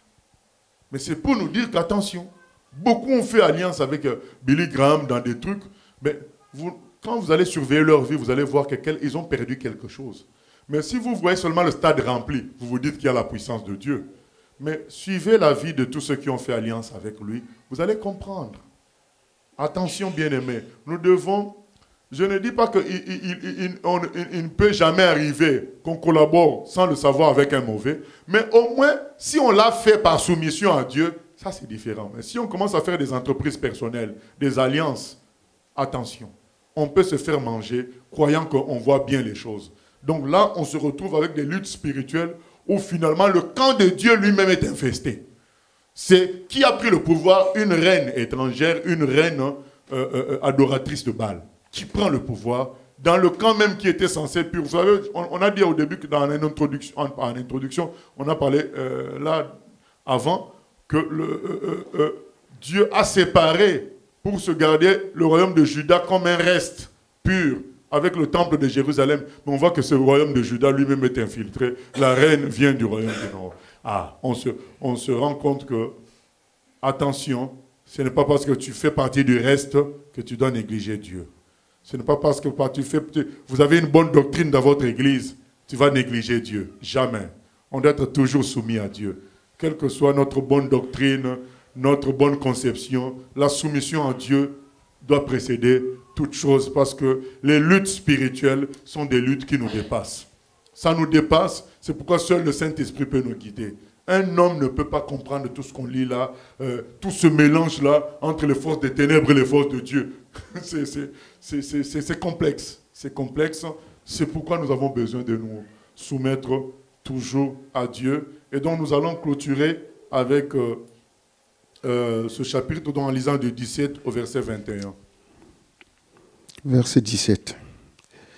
Mais c'est pour nous dire qu'attention, beaucoup ont fait alliance avec euh, Billy Graham dans des trucs, mais vous, quand vous allez surveiller leur vie, vous allez voir qu'ils ont perdu quelque chose. Mais si vous voyez seulement le stade rempli, vous vous dites qu'il y a la puissance de Dieu. Mais suivez la vie de tous ceux qui ont fait alliance avec lui, vous allez comprendre. Attention, bien-aimés, nous devons... Je ne dis pas qu'il il, il, il, il, il ne peut jamais arriver qu'on collabore sans le savoir avec un mauvais, mais au moins, si on l'a fait par soumission à Dieu, ça c'est différent. Mais si on commence à faire des entreprises personnelles, des alliances, attention, on peut se faire manger croyant qu'on voit bien les choses. Donc là, on se retrouve avec des luttes spirituelles où finalement le camp de Dieu lui-même est infesté. C'est qui a pris le pouvoir? Une reine étrangère, une reine euh, euh, adoratrice de Baal, qui prend le pouvoir dans le camp même qui était censé pur. Vous savez, on, on a dit au début que dans une introduction, en, en introduction on a parlé euh, là avant que le, euh, euh, Dieu a séparé pour se garder le royaume de Juda comme un reste pur avec le temple de Jérusalem. Mais on voit que ce royaume de Juda lui-même est infiltré. La reine vient du royaume du Nord. Ah, on se, on se rend compte que, attention, ce n'est pas parce que tu fais partie du reste que tu dois négliger Dieu. Ce n'est pas parce que tu fais, vous avez une bonne doctrine dans votre église, tu vas négliger Dieu. Jamais. On doit être toujours soumis à Dieu. Quelle que soit notre bonne doctrine, notre bonne conception, la soumission à Dieu doit précéder toute chose parce que les luttes spirituelles sont des luttes qui nous dépassent. Ça nous dépasse, c'est pourquoi seul le Saint-Esprit peut nous guider. Un homme ne peut pas comprendre tout ce qu'on lit là, euh, tout ce mélange-là entre les forces des ténèbres et les forces de Dieu. C'est complexe. C'est complexe. C'est pourquoi nous avons besoin de nous soumettre toujours à Dieu. Et donc nous allons clôturer avec euh, euh, ce chapitre en lisant du dix-sept au verset vingt et un. Verset dix-sept.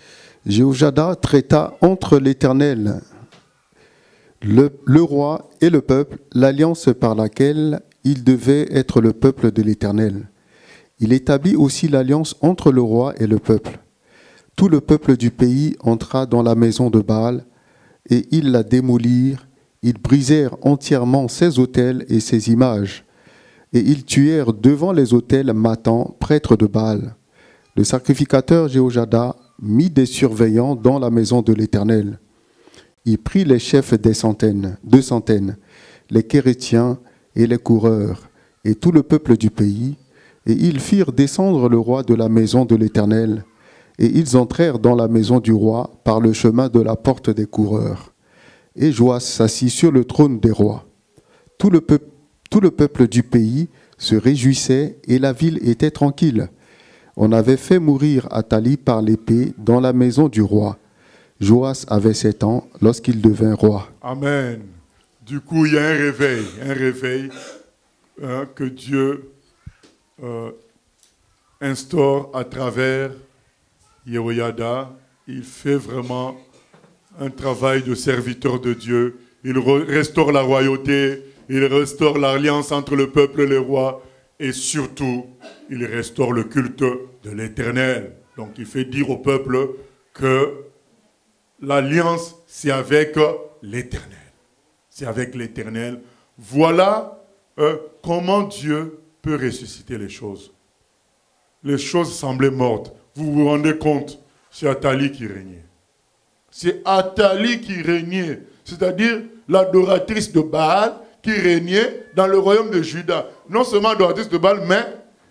Jéhoiada traita entre l'Éternel, le, le roi et le peuple, l'alliance par laquelle il devait être le peuple de l'Éternel. Il établit aussi l'alliance entre le roi et le peuple. Tout le peuple du pays entra dans la maison de Baal, et ils la démolirent. Ils brisèrent entièrement ses autels et ses images, et ils tuèrent devant les autels Mathan, prêtre de Baal. Le sacrificateur Jéhoiada mit des surveillants dans la maison de l'Éternel. Il prit les chefs des centaines, deux centaines, les Kérétiens et les coureurs, et tout le peuple du pays, et ils firent descendre le roi de la maison de l'Éternel, et ils entrèrent dans la maison du roi par le chemin de la porte des coureurs. Et Joas s'assit sur le trône des rois. Tout le, peuple, tout le peuple du pays se réjouissait, et la ville était tranquille. On avait fait mourir Athalie par l'épée dans la maison du roi. Joas avait sept ans lorsqu'il devint roi. Amen. Du coup, il y a un réveil, un réveil hein, que Dieu euh, instaure à travers Jéhoiada. Il fait vraiment un travail de serviteur de Dieu. Il restaure la royauté, il restaure l'alliance entre le peuple et les rois, et surtout, il restaure le culte de l'Éternel. Donc, il fait dire au peuple que l'alliance, c'est avec l'Éternel. C'est avec l'Éternel. Voilà euh, comment Dieu peut ressusciter les choses. Les choses semblaient mortes. Vous vous rendez compte, c'est Athalie qui régnait. C'est Athalie qui régnait, c'est-à-dire l'adoratrice de Baal qui régnait dans le royaume de Juda. Non seulement adoratrice de Baal, mais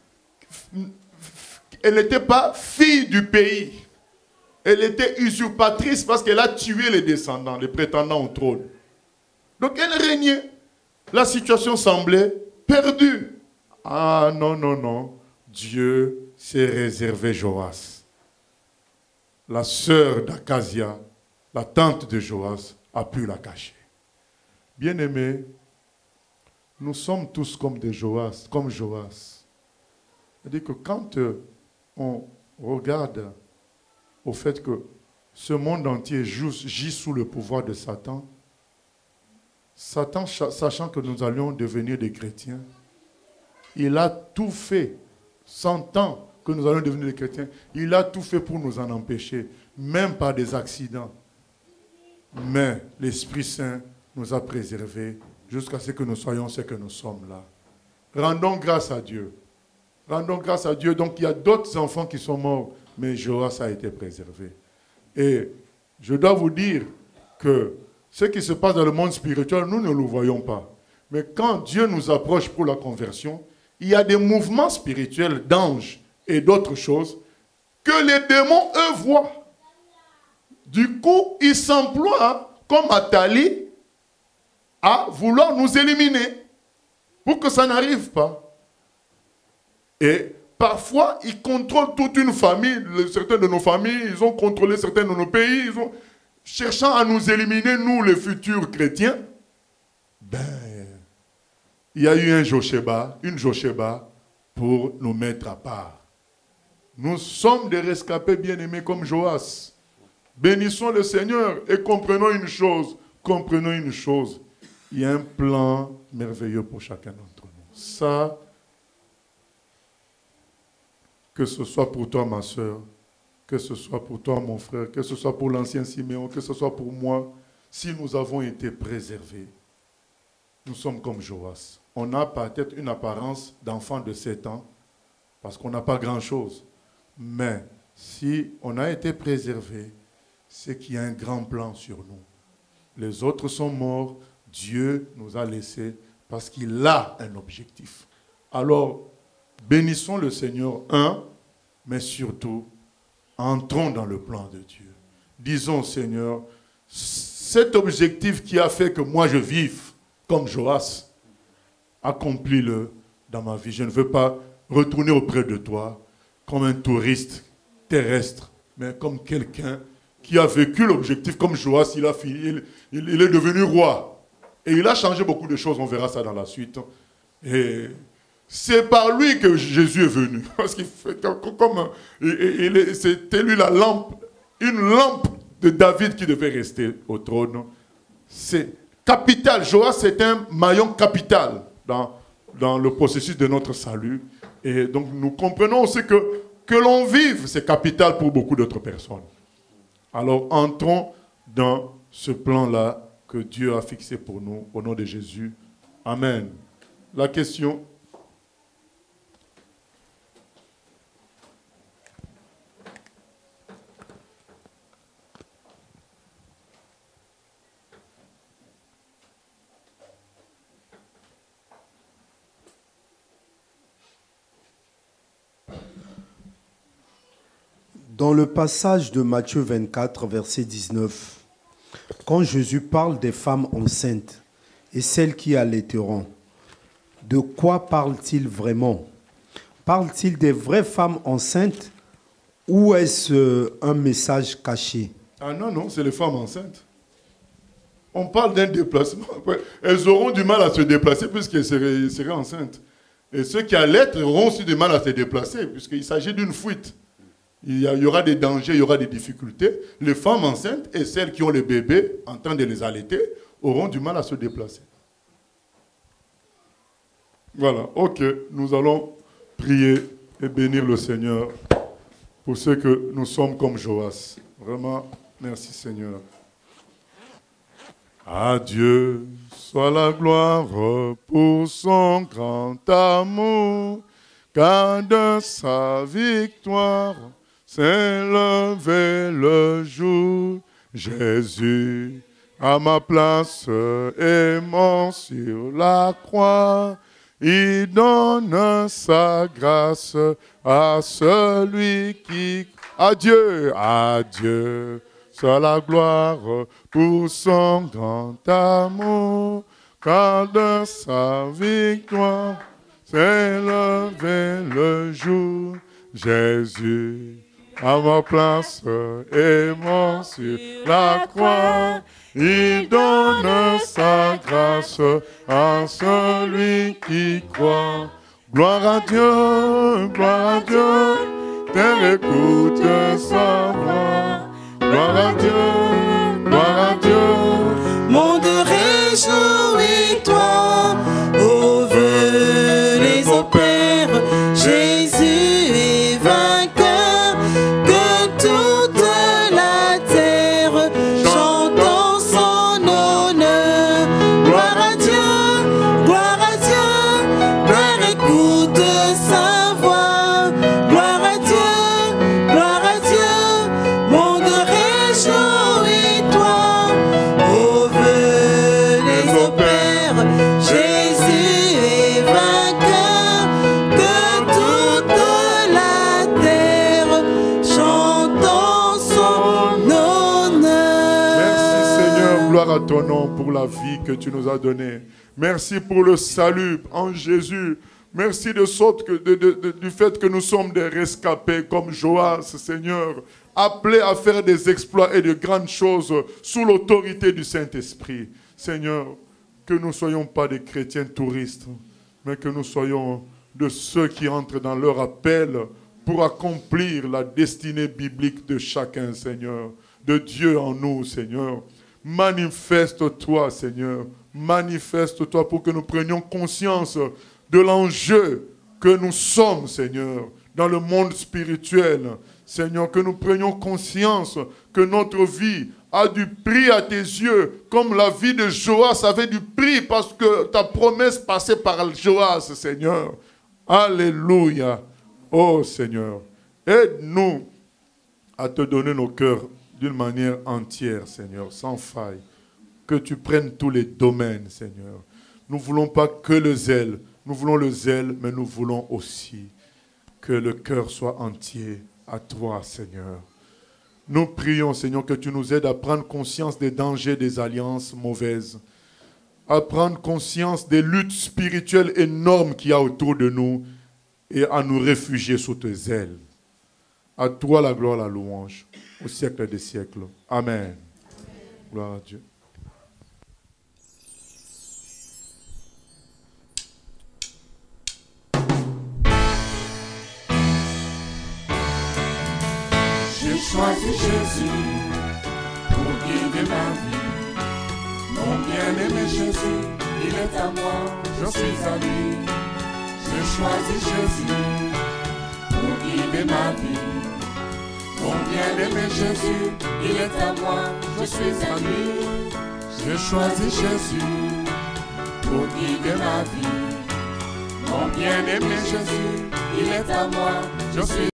elle n'était pas fille du pays. Elle était usurpatrice parce qu'elle a tué les descendants, les prétendants au trône. Donc elle régnait. La situation semblait perdue. Ah non, non, non. Dieu s'est réservé Joas. La sœur d'Akazia, la tante de Joas, a pu la cacher. Bien-aimés, nous sommes tous comme des Joas, comme Joas. C'est-à-dire que quand euh, on regarde au fait que ce monde entier gît sous le pouvoir de Satan, Satan, sachant que nous allions devenir des chrétiens, il a tout fait, sentant que nous allons devenir des chrétiens, il a tout fait pour nous en empêcher, même par des accidents. Mais l'Esprit Saint nous a préservés jusqu'à ce que nous soyons ce que nous sommes là. Rendons grâce à Dieu. Rendons grâce à Dieu. Donc il y a d'autres enfants qui sont morts, mais Joas a été préservé. Et je dois vous dire que ce qui se passe dans le monde spirituel, nous ne le voyons pas. Mais quand Dieu nous approche pour la conversion, il y a des mouvements spirituels d'anges et d'autres choses que les démons, eux, voient. Du coup, ils s'emploient, comme Athalie, à vouloir nous éliminer pour que ça n'arrive pas. Et parfois, ils contrôlent toute une famille. Certaines de nos familles, ils ont contrôlé certains de nos pays, ils ont, cherchant à nous éliminer, nous, les futurs chrétiens. Ben, il y a eu un Josheba, une Josheba, pour nous mettre à part. Nous sommes des rescapés bien-aimés comme Joas. Bénissons le Seigneur et comprenons une chose. Comprenons une chose. Il y a un plan merveilleux pour chacun d'entre nous. Ça, que ce soit pour toi, ma soeur, que ce soit pour toi, mon frère, que ce soit pour l'ancien Siméon, que ce soit pour moi, si nous avons été préservés, nous sommes comme Joas. On a peut-être une apparence d'enfant de sept ans, parce qu'on n'a pas grand-chose. Mais si on a été préservé, c'est qu'il y a un grand plan sur nous. Les autres sont morts, Dieu nous a laissés parce qu'il a un objectif. Alors, bénissons le Seigneur, un, mais surtout, entrons dans le plan de Dieu. Disons, Seigneur, cet objectif qui a fait que moi je vive comme Joas, accomplis-le dans ma vie. Je ne veux pas retourner auprès de toi comme un touriste terrestre, mais comme quelqu'un qui a vécu l'objectif comme Joas, il, a fini, il, il, il est devenu roi. Et il a changé beaucoup de choses, on verra ça dans la suite. Et c'est par lui que Jésus est venu. Parce qu'il fait comme c'était lui la lampe, une lampe de David qui devait rester au trône. C'est capital. Joas, c'est un maillon capital dans, dans le processus de notre salut. Et donc, nous comprenons aussi que que l'on vive, c'est capital pour beaucoup d'autres personnes. Alors, entrons dans ce plan-là que Dieu a fixé pour nous, au nom de Jésus. Amen. La question. Dans le passage de Matthieu vingt-quatre, verset dix-neuf, quand Jésus parle des femmes enceintes et celles qui allaiteront, de quoi parle-t-il vraiment? Parle-t-il des vraies femmes enceintes ou est-ce un message caché? Ah non, non, c'est les femmes enceintes. On parle d'un déplacement. Elles auront du mal à se déplacer puisqu'elles seraient, seraient enceintes. Et ceux qui allaitent auront aussi du mal à se déplacer puisqu'il s'agit d'une fuite. Il y, a, il y aura des dangers, il y aura des difficultés. Les femmes enceintes et celles qui ont les bébés en train de les allaiter auront du mal à se déplacer. Voilà, ok, nous allons prier et bénir le Seigneur pour ceux que nous sommes comme Joas. Vraiment, merci Seigneur. À Dieu soit la gloire pour son grand amour, car de sa victoire s'est levé le jour. Jésus, à ma place, est mort sur la croix. Il donne sa grâce à celui qui... Adieu, adieu, soit la gloire pour son grand amour, car de sa victoire s'est levé le jour. Jésus, à ma place, est mort sur la croix. Il donne sa grâce à celui qui croit. Gloire à Dieu, gloire à Dieu, terre écoute sa voix. Gloire à Dieu, gloire à Dieu. Monde réjouis-toi, ô vœux les opères, Jésus est vainqueur, que toute la terre chante en son honneur. Gloire à Dieu, gloire à Dieu, gloire écoute sa voix. Gloire à Dieu, gloire à Dieu, monde réjouis-toi, ô vœux les opères, Jésus est vainqueur, que toute la terre chante en son honneur. Merci Seigneur, gloire à ton nom pour la vie que tu nous as donnée. Merci pour le salut en Jésus. Merci de sorte que, de, de, de, du fait que nous sommes des rescapés comme Joas, Seigneur, appelés à faire des exploits et de grandes choses sous l'autorité du Saint-Esprit. Seigneur, que nous ne soyons pas des chrétiens touristes, mais que nous soyons de ceux qui entrent dans leur appel pour accomplir la destinée biblique de chacun, Seigneur, de Dieu en nous, Seigneur. Manifeste-toi, Seigneur, manifeste-toi pour que nous prenions conscience de l'enjeu que nous sommes, Seigneur, dans le monde spirituel. Seigneur, que nous prenions conscience que notre vie a du prix à tes yeux, comme la vie de Joas avait du prix parce que ta promesse passait par Joas, Seigneur. Alléluia. Oh Seigneur, aide-nous à te donner nos cœurs d'une manière entière, Seigneur, sans faille. Que tu prennes tous les domaines, Seigneur. Nous ne voulons pas que le zèle, nous voulons le zèle, mais nous voulons aussi que le cœur soit entier à toi, Seigneur. Nous prions, Seigneur, que tu nous aides à prendre conscience des dangers des alliances mauvaises, à prendre conscience des luttes spirituelles énormes qu'il y a autour de nous et à nous réfugier sous tes ailes. À toi la gloire, la louange, au siècle des siècles. Amen. Gloire à Dieu. choisi Jésus pour guider ma vie. Mon bien-aimé Jésus, il est à moi, je suis à lui. J'ai choisi Jésus pour guider ma vie. Mon bien-aimé Jésus, il est à moi, je suis à lui. J'ai choisi Jésus pour guider ma vie. Mon bien-aimé Jésus, il est à moi, je suis